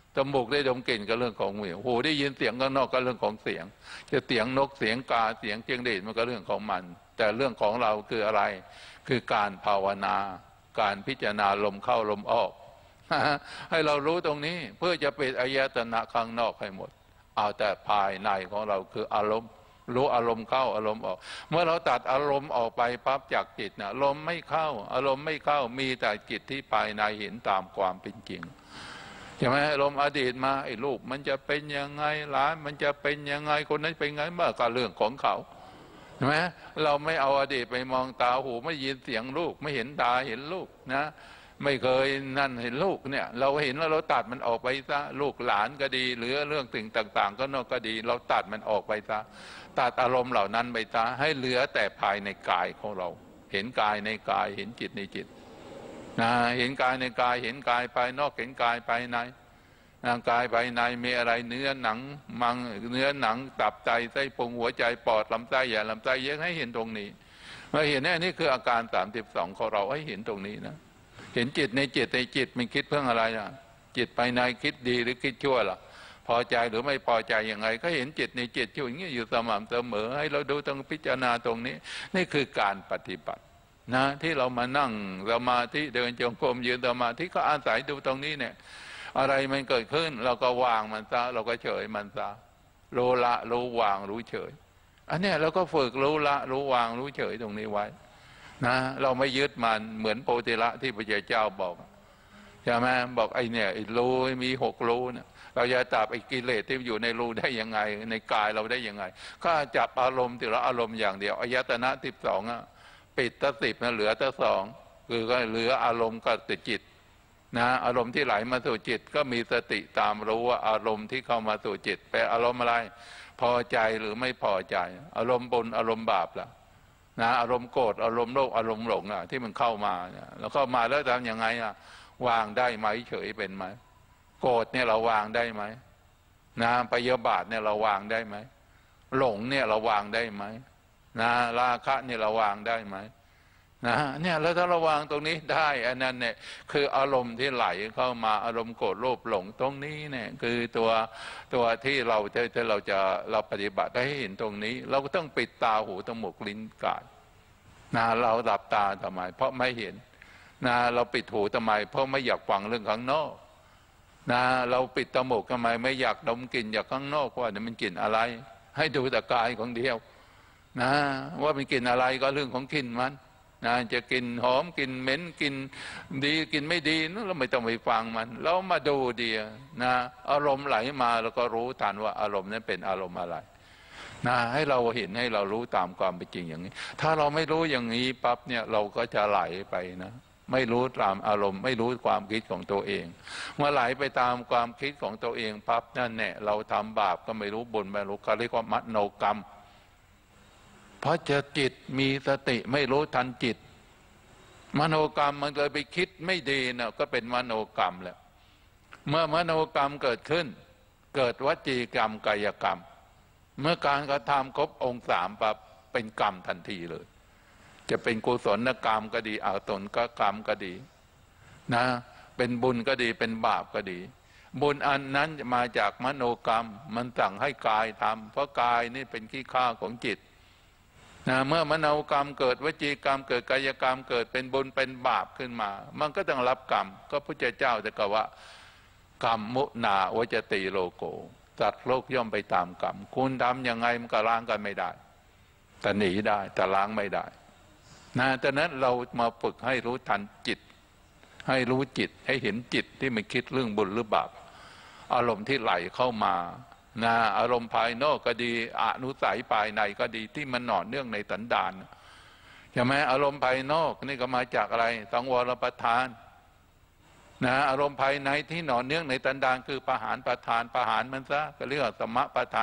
จมูกได้ดมกลิ่นก็เรื่องของหูได้ยินเสียงข้างนอกก็เรื่องของเสียงจะเสียงนกเสียงกาเสียงจิ้งหรีดมันก็เรื่องของมันแต่เรื่องของเราคืออะไรคือการภาวนาการพิจารณาลมเข้าลมออกให้เรารู้ตรงนี้เพื่อจะปิดอายตนะข้างนอกให้หมดเอาแต่ภายในของเราคืออารมณ์รู้อารมณ์เข้าอารมณ์ออกเมื่อเราตัดอารมณ์ออกไปปั๊บจากจิตนะลมไม่เข้าอารมณ์ไม่เข้ามีแต่จิตที่ภายในเห็นตามความเป็นจริงใช่ไหมอารมณ์อดีตมาไอ้ลูกมันจะเป็นยังไงหลานมันจะเป็นยังไงคนนั้นเป็นไงเมื่อก็เรื่องของเขาใช่ไหมเราไม่เอาอดีตไปมองตาหูไม่ยินเสียงลูกไม่เห็นตาเห็นลูกนะไม่เคยนั่นเห็นลูกเนี่ยเราเห็นแล้วเราตัดมันออกไปซะลูกหลานก็ดีหรือเรื่องสิ่งต่างๆก็นอกก็ดีเราตัดมันออกไปซะตัดอารมณ์เหล่านั้นไปซะให้เหลือแต่ภายในกายของเราเห็นกายในกายเห็นจิตในจิตนะเห็นกายในกายเห็นกายภายนอกเห็นกายภายในร่างกายภายในมีอะไรเนื้อหนังมังเนื้อหนังตับไตไส้พุงหัวใจปอดลำไส้ใหญ่ลำไส้เล็กให้เห็นตรงนี้เมื่อเห็นนี่คืออาการ32ของเราให้เห็นตรงนี้นะเห็นจิตในจิตในจิตมันคิดเพื่ออะไรนะจิตภายในคิดดีหรือคิดชั่วล่ะพอใจหรือไม่พอใจยังไงก็เห็นจิตในจิตอย่างนี้อยู่สม่ำเสมอให้เราดูต้องพิจารณาตรงนี้นี่คือการปฏิบัตินะที่เรามานั่งสมาธิเดินจงกรมยืนสมาธิก็อาศัยดูตรงนี้เนี่ยอะไรมันเกิดขึ้นเราก็วางมันซะเราก็เฉยมันซะรู้ละรู้วางรู้เฉยอันนี้เราก็ฝึกรู้ละรู้วางรู้เฉยตรงนี้ไว้นะเราไม่ยึดมันเหมือนโพธิละที่พระเจ้าบอกใช่ไหมบอกไอ้เนี่ยไอ้รูมี6รูเนี่ยเราจะจับไอ้กิเลสที่อยู่ในรูได้ยังไงในกายเราได้ยังไงก็จับอารมณ์แต่ละอารมณ์อย่างเดียวอายตนะ12ปิดตั้ง10นะเหลือตั้ง2คือก็เหลืออารมณ์กับจิตนะอารมณ์ที่ไหลมาสู่จิตก็มีสติตามรู้ว่าอารมณ์ที่เข้ามาสู่จิตเป็นอารมณ์อะไรพอใจหรือไม่พอใจอารมณ์บุญอารมณ์บาปล่ะนะอารมณ์โกรธอารมณ์โลภอารมณ์หลงที่มันเข้ามาเนี่ยแล้วเข้ามาแล้วทำยังไงวางได้ไหมเฉยเป็นไหมโกรธเนี่ยเราวางได้ไหมนะพยาบาทเนี่ยเราวางได้ไหมหลงเนี่ยเราวางได้ไหมนะราคะเนี่ยเราวางได้ไหมนะเนี่ยแล้วถ้าระวังตรงนี้ได้อันนั้นเนี่ยคืออารมณ์ที่ไหลเข้ามาอารมณ์โกรธโลภหลงตรงนี้เนี่ยคือตัวที่เราปฏิบัติให้เห็นตรงนี้เราก็ต้องปิดตาหูจมูกลิ้นกายนะเราหลับตาทำไมเพราะไม่เห็นนะเราปิดหูทำไมเพราะไม่อยากฟังเรื่องข้างนอกนะเราปิดจมูกทำไมไม่อยากดมกลิ่นจากข้างนอกว่ามันกลิ่นอะไรให้ดูแต่กายของเดียวนะว่ามันกลิ่นอะไรก็เรื่องของกลิ่นมันนะจะกินหอมกินเหม็นกินดีกินไม่ดีนั่นเราไม่ต้องไปฟังมันเรามาดูเดียวนะอารมณ์ไหลมาแล้วก็รู้ทันว่าอารมณ์นั้นเป็นอารมณ์อะไรนะให้เราเห็นให้เรารู้ตามความเป็นจริงอย่างนี้ถ้าเราไม่รู้อย่างนี้ปั๊บเนี่ยเราก็จะไหลไปนะไม่รู้ตามอารมณ์ไม่รู้ความคิดของตัวเองเมื่อไหลไปตามความคิดของตัวเองปั๊บนั่นแหละเราทำบาปก็ไม่รู้บุญไม่รู้ก็เรียกว่ามโนกรรมเพราะจะจิตมีสติไม่รู้ทันจิตมโนกรรมมันเลยไปคิดไม่ดีนะก็เป็นมโนกรรมแหละเมื่อมโนกรรมเกิดขึ้นเกิดวจีกรรมกายกรรมเมื่อการกระทำครบองค์3ปั๊บเป็นกรรมทันทีเลยจะเป็นกุศลกรรมก็ดีอกุศลกรรมก็ดีนะเป็นบุญก็ดีเป็นบาปก็ดีบุญอันนั้นมาจากมโนกรรมมันสั่งให้กายทำเพราะกายนี่เป็นขี้ข้าของจิตนะเมื่อมโนกรรมเกิดวจีกรรมเกิดกายกรรมเกิดเป็นบุญเป็นบาปขึ้นมามันก็ต้องรับกรรมก็พระเจ้าจะกล่าวว่ากรรมมุนาวจติโลโกสัตว์โลกย่อมไปตามกรรมคุณทำยังไงมันก็ล้างกันไม่ได้แต่หนีได้แต่ล้างไม่ได้นะดังนั้นเรามาฝึกให้รู้ทันจิตให้รู้จิตให้เห็นจิตที่มันคิดเรื่องบุญหรือบาปอารมณ์ที่ไหลเข้ามานะอารมณ์ภายนอกก็ดีอนุสัยภายในก็ดีที่มันหน่อเนื่องในสันดานใช่ไหมอารมณ์ภายนอกนี่ก็มาจากอะไรสังวรประทานนะอารมณ์ภายในที่หน่อเนื่องในสันดานคือประหารประทานประหารมันซะก็เรียกว่าสมะประทาน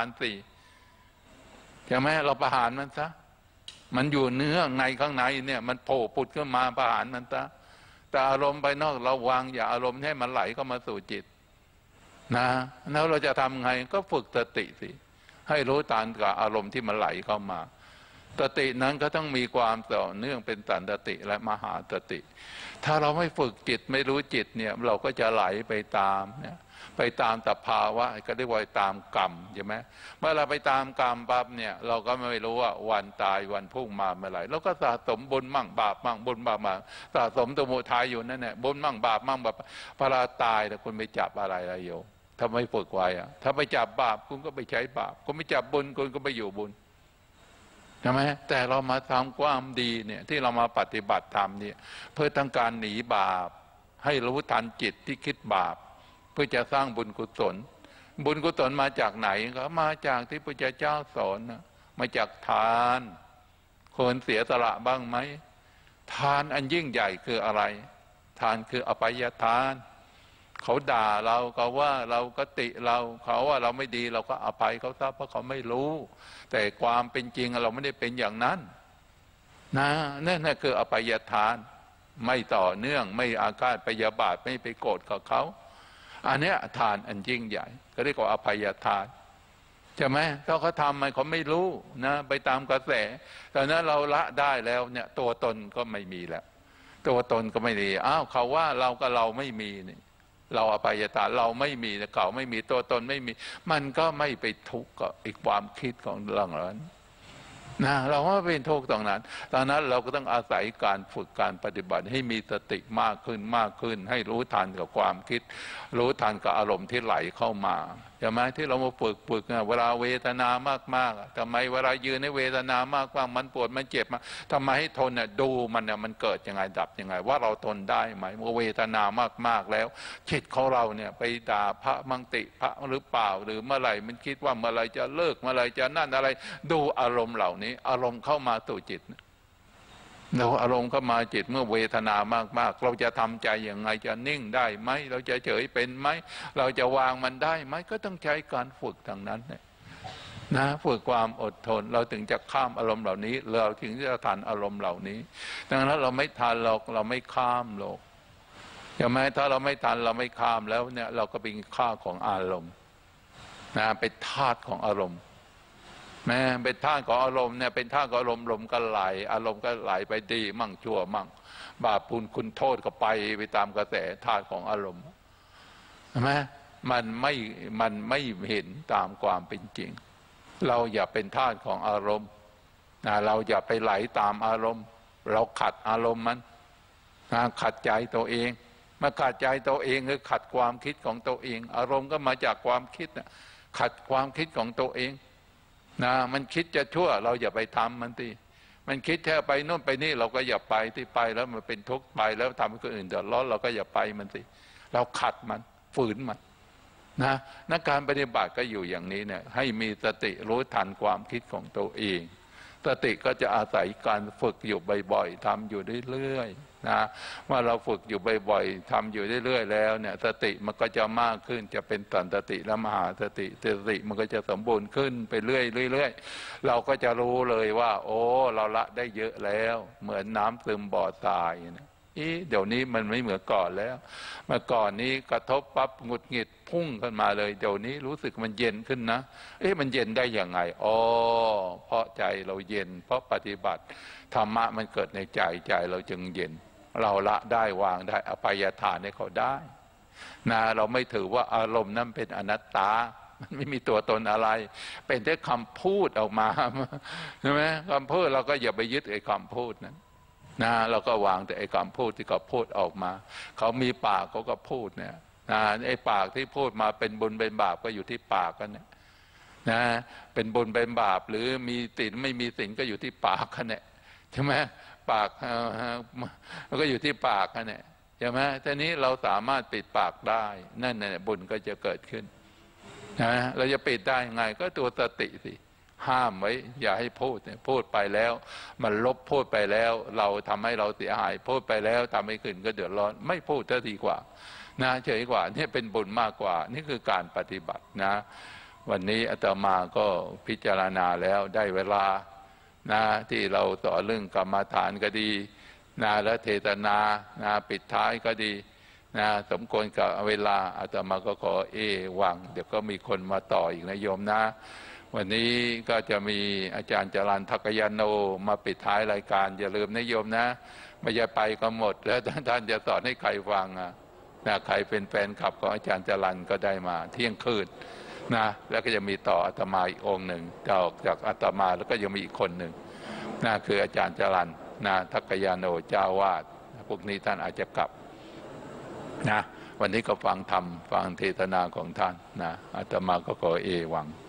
4ใช่ไหมเราประหารมันซะมันอยู่เนื้อในข้างในเนี่ยมันโผล่ปุดขึ้นมาประหารมันซะแต่อารมณ์ภายนอกเราวางอย่าอารมณ์ให้มันไหลเข้ามาสู่จิตนะแล้วเราจะทำไงก็ฝึกสติสิให้รู้ตามกับอารมณ์ที่มันไหลเข้ามาสตินั้นก็ต้องมีความต่อเนื่องเป็นสันตติและมหาสติถ้าเราไม่ฝึกจิตไม่รู้จิตเนี่ยเราก็จะไหลไปตามเนี่ยไปตามสภาวะก็เรียกว่าตามกรรมใช่ไหมเมื่อเราไปตามกรรมปั๊บเนี่ยเราก็ไม่รู้ว่าวันตายวันพุ่งมาเมื่อไหร่เราก็สะสมบุญมั่งบาปมั่งบุญบาปมั่งสะสมสมุทัยอยู่นั่นแหละบุญมั่งบาปมั่งแบบพอเราตายแล้วคุณไปจับอะไรโยมถ้าไม่ฝึกไว้อะถ้าไปจับบาปคุณก็ไปใช้บาปคุณไม่จับบุญคุณก็ไปอยู่บุญใช่ไหมแต่เรามาทำความดีเนี่ยที่เรามาปฏิบัติธรรมเนี่ยเพื่อต้องการหนีบาปให้รู้ทันจิตที่คิดบาปเพื่อจะสร้างบุญกุศลบุญกุศลมาจากไหนก็มาจากที่พระเจ้าสอนนะมาจากทานควรเสียสละบ้างไหมทานอันยิ่งใหญ่คืออะไรทานคืออภัยทานเขาด่าเราเขาว่าเราก็ติเราเขาว่าเราไม่ดีเราก็อภัยเขาซะเพราะเขาไม่รู้แต่ความเป็นจริงเราไม่ได้เป็นอย่างนั้นนะนั่นคืออภัยทานไม่ต่อเนื่องไม่อาฆาตพยาบาทไม่ไปโกรธกับเขาอันนี้ทานอันยิ่งใหญ่ก็เรียกว่าอภัยทานใช่ไหมถ้าเขาทำมันเขาไม่รู้นะไปตามกระแสแต่นั้นเราละได้แล้วเนี่ยตัวตนก็ไม่มีแล้วตัวตนก็ไม่ดีอ้าวเขาว่าเราก็เราไม่มีนี่เราอภัยทานเราไม่มีเขาไม่มีตัวตนไม่มีมันก็ไม่ไปทุกข์กับอีกความคิดของเรื่องนั้นนะเราว่าเป็นทุกข์ตรงนั้นตอนนั้นเราก็ต้องอาศัยการฝึกการปฏิบัติให้มีสติมากขึ้นมากขึ้นให้รู้ทันกับความคิดรู้ทันกับอารมณ์ที่ไหลเข้ามาใช่ไหมที่เรามาฝึกเวลาเวทนามากๆทำไมเวลายืนในเวทนามากๆมันปวดมันเจ็บมาทำไมให้ทนเนี่ยดูมันเนี่ยมันเกิดยังไงดับยังไงว่าเราทนได้ไหมเมื่อเวทนามากๆแล้วจิตของเราเนี่ยไปด่าพระมังติพระหรือเปล่าหรือเมื่อไหร่มันคิดว่าเมื่อไหร่จะเลิกเมื่อไหร่จะนั่นอะไรดูอารมณ์เหล่านี้อารมณ์เข้ามาสู่จิตเราอารมณ์เข้ามาจิตเมื่อเวทนามากๆเราจะทำใจอย่างไงจะนิ่งได้ไหมเราจะเฉยเป็นไหมเราจะวางมันได้ไหมก็ต้องใช้การฝึกทางนั้นนะฝึกความอดทนเราถึงจะข้ามอารมณ์เหล่านี้เราถึงจะทันอารมณ์เหล่านี้ดังนั้นเราไม่ทันเราไม่ข้ามโลกใช่ไหมถ้าเราไม่ทันเราไม่ข้ามแล้วเนี่ยเราก็เป็นข้าของอารมณ์นะเป็นธาตุของอารมณ์นะเป็นท่าของอารมณ์เนี่ยเป็นท่าของอารมณ์ลมก็ไหลอารมณ์ก็ไหลไปดีมั่งชั่วมั่งบาปบุญคุณโทษก็ไปตามกระแสท่าของอารมณ์ใช่ไหมมันไม่เห็นตามความเป็นจริงเราอย่าเป็นท่าของอารมณ์นะเราอย่าไปไหลตามอารมณ์เราขัดอารมณ์มันนะขัดใจตัวเองมาขัดใจตัวเองคือขัดความคิดของตัวเองอารมณ์ก็มาจากความคิดนะขัดความคิดของตัวเองนะมันคิดจะชั่วเราอย่าไปทำมันทีมันคิดแค่ไปโน่นไปนี่เราก็อย่าไปที่ไปแล้วมันเป็นทุกข์ไปแล้วทำให้คนอื่นเดือดร้อนเราก็อย่าไปมันสิเราขัดมันฝืนมันนะนักการปฏิบัติก็อยู่อย่างนี้เนี่ยให้มีสติรู้ทันความคิดของตัวเองสติก็จะอาศัยการฝึกอยู่บ่อยๆทำอยู่เรื่อยๆนะเมื่อเราฝึกอยู่บ่อยๆทำอยู่เรื่อยๆแล้วเนี่ยสติมันก็จะมากขึ้นจะเป็นสันสติและมหาสติสติมันก็จะสมบูรณ์ขึ้นไปเรื่อยๆเราก็จะรู้เลยว่าโอ้เราละได้เยอะแล้วเหมือนน้ำซึมบ่อทรายนะเดี๋ยวนี้มันไม่เหมือนก่อนแล้วเมื่อก่อนนี้กระทบปั๊บหงุดหงิดพุ่งขึ้นมาเลยเดี๋ยวนี้รู้สึกมันเย็นขึ้นนะมันเย็นได้ยังไงอ๋อเพราะใจเราเย็นเพราะปฏิบัติธรรมะมันเกิดในใจเราจึงเย็นเราละได้วางได้อภัยทานให้เขาได้นะเราไม่ถือว่าอารมณ์นั้นเป็นอนัตตามันไม่มีตัวตนอะไรเป็นแค่คำพูดออกมาใช่ไหมคำพูดเราก็อย่าไปยึดไอ้คำพูดนั้นนะเราก็วางแต่ไอ้คำพูดที่เขาพูดออกมาเขามีปากเขาก็พูดเนี่ยนะไอ้ปากที่พูดมาเป็นบุญเป็นบาปก็อยู่ที่ปากกันเนี่ยนะเป็นบุญเป็นบาปหรือมีศีลไม่มีศีลก็อยู่ที่ปากกันเนี่ยใช่ไหมปากก็อยู่ที่ปากกันเนี่ยใช่ไหมทีนี้เราสามารถปิดปากได้นั่นเนี่ยบุญก็จะเกิดขึ้นนะเราจะปิดได้ยังไงก็ตัวสติสิห้ามไว้อย่าให้พูดพูดไปแล้วมันลบพูดไปแล้วเราทำให้เราเสียหายพูดไปแล้วทำให้ขึ้นก็เดือดร้อนไม่พูดจะดีกว่านะเฉยกว่านี่เป็นบุญมากกว่านี่คือการปฏิบัตินะวันนี้อาตมาก็พิจารณาแล้วได้เวลานะที่เราสอนเรื่องกรรมฐานก็ดีนะและเทศนานะปิดท้ายก็ดีนะสมควรกับเวลาอาตมาก็ขอวังเดี๋ยวก็มีคนมาต่ออีกนะโยมนะวันนี้ก็จะมีอาจารย์จรัญทักยานโนมาปิดท้ายรายการอย่าลืมนะโยมนะไม่จะไปก็หมดแล้วท่านจะสอนให้ใครฟังนะใครเป็นแฟนคลับของอาจารย์จรัญก็ได้มาเที่ยงคืนนะแล้วก็จะมีต่ออาตมาอีกองค์หนึ่งจากอาตมาแล้วก็ยังมีอีกคนหนึ่งนะคืออาจารย์จรัญนะทักกยาโนเจ้าวาดพวกนี้ท่านอาจจะกลับนะวันนี้ก็ฟังธรรมฟังเทศนาของท่านนะอาตมาก็ขอเอวัง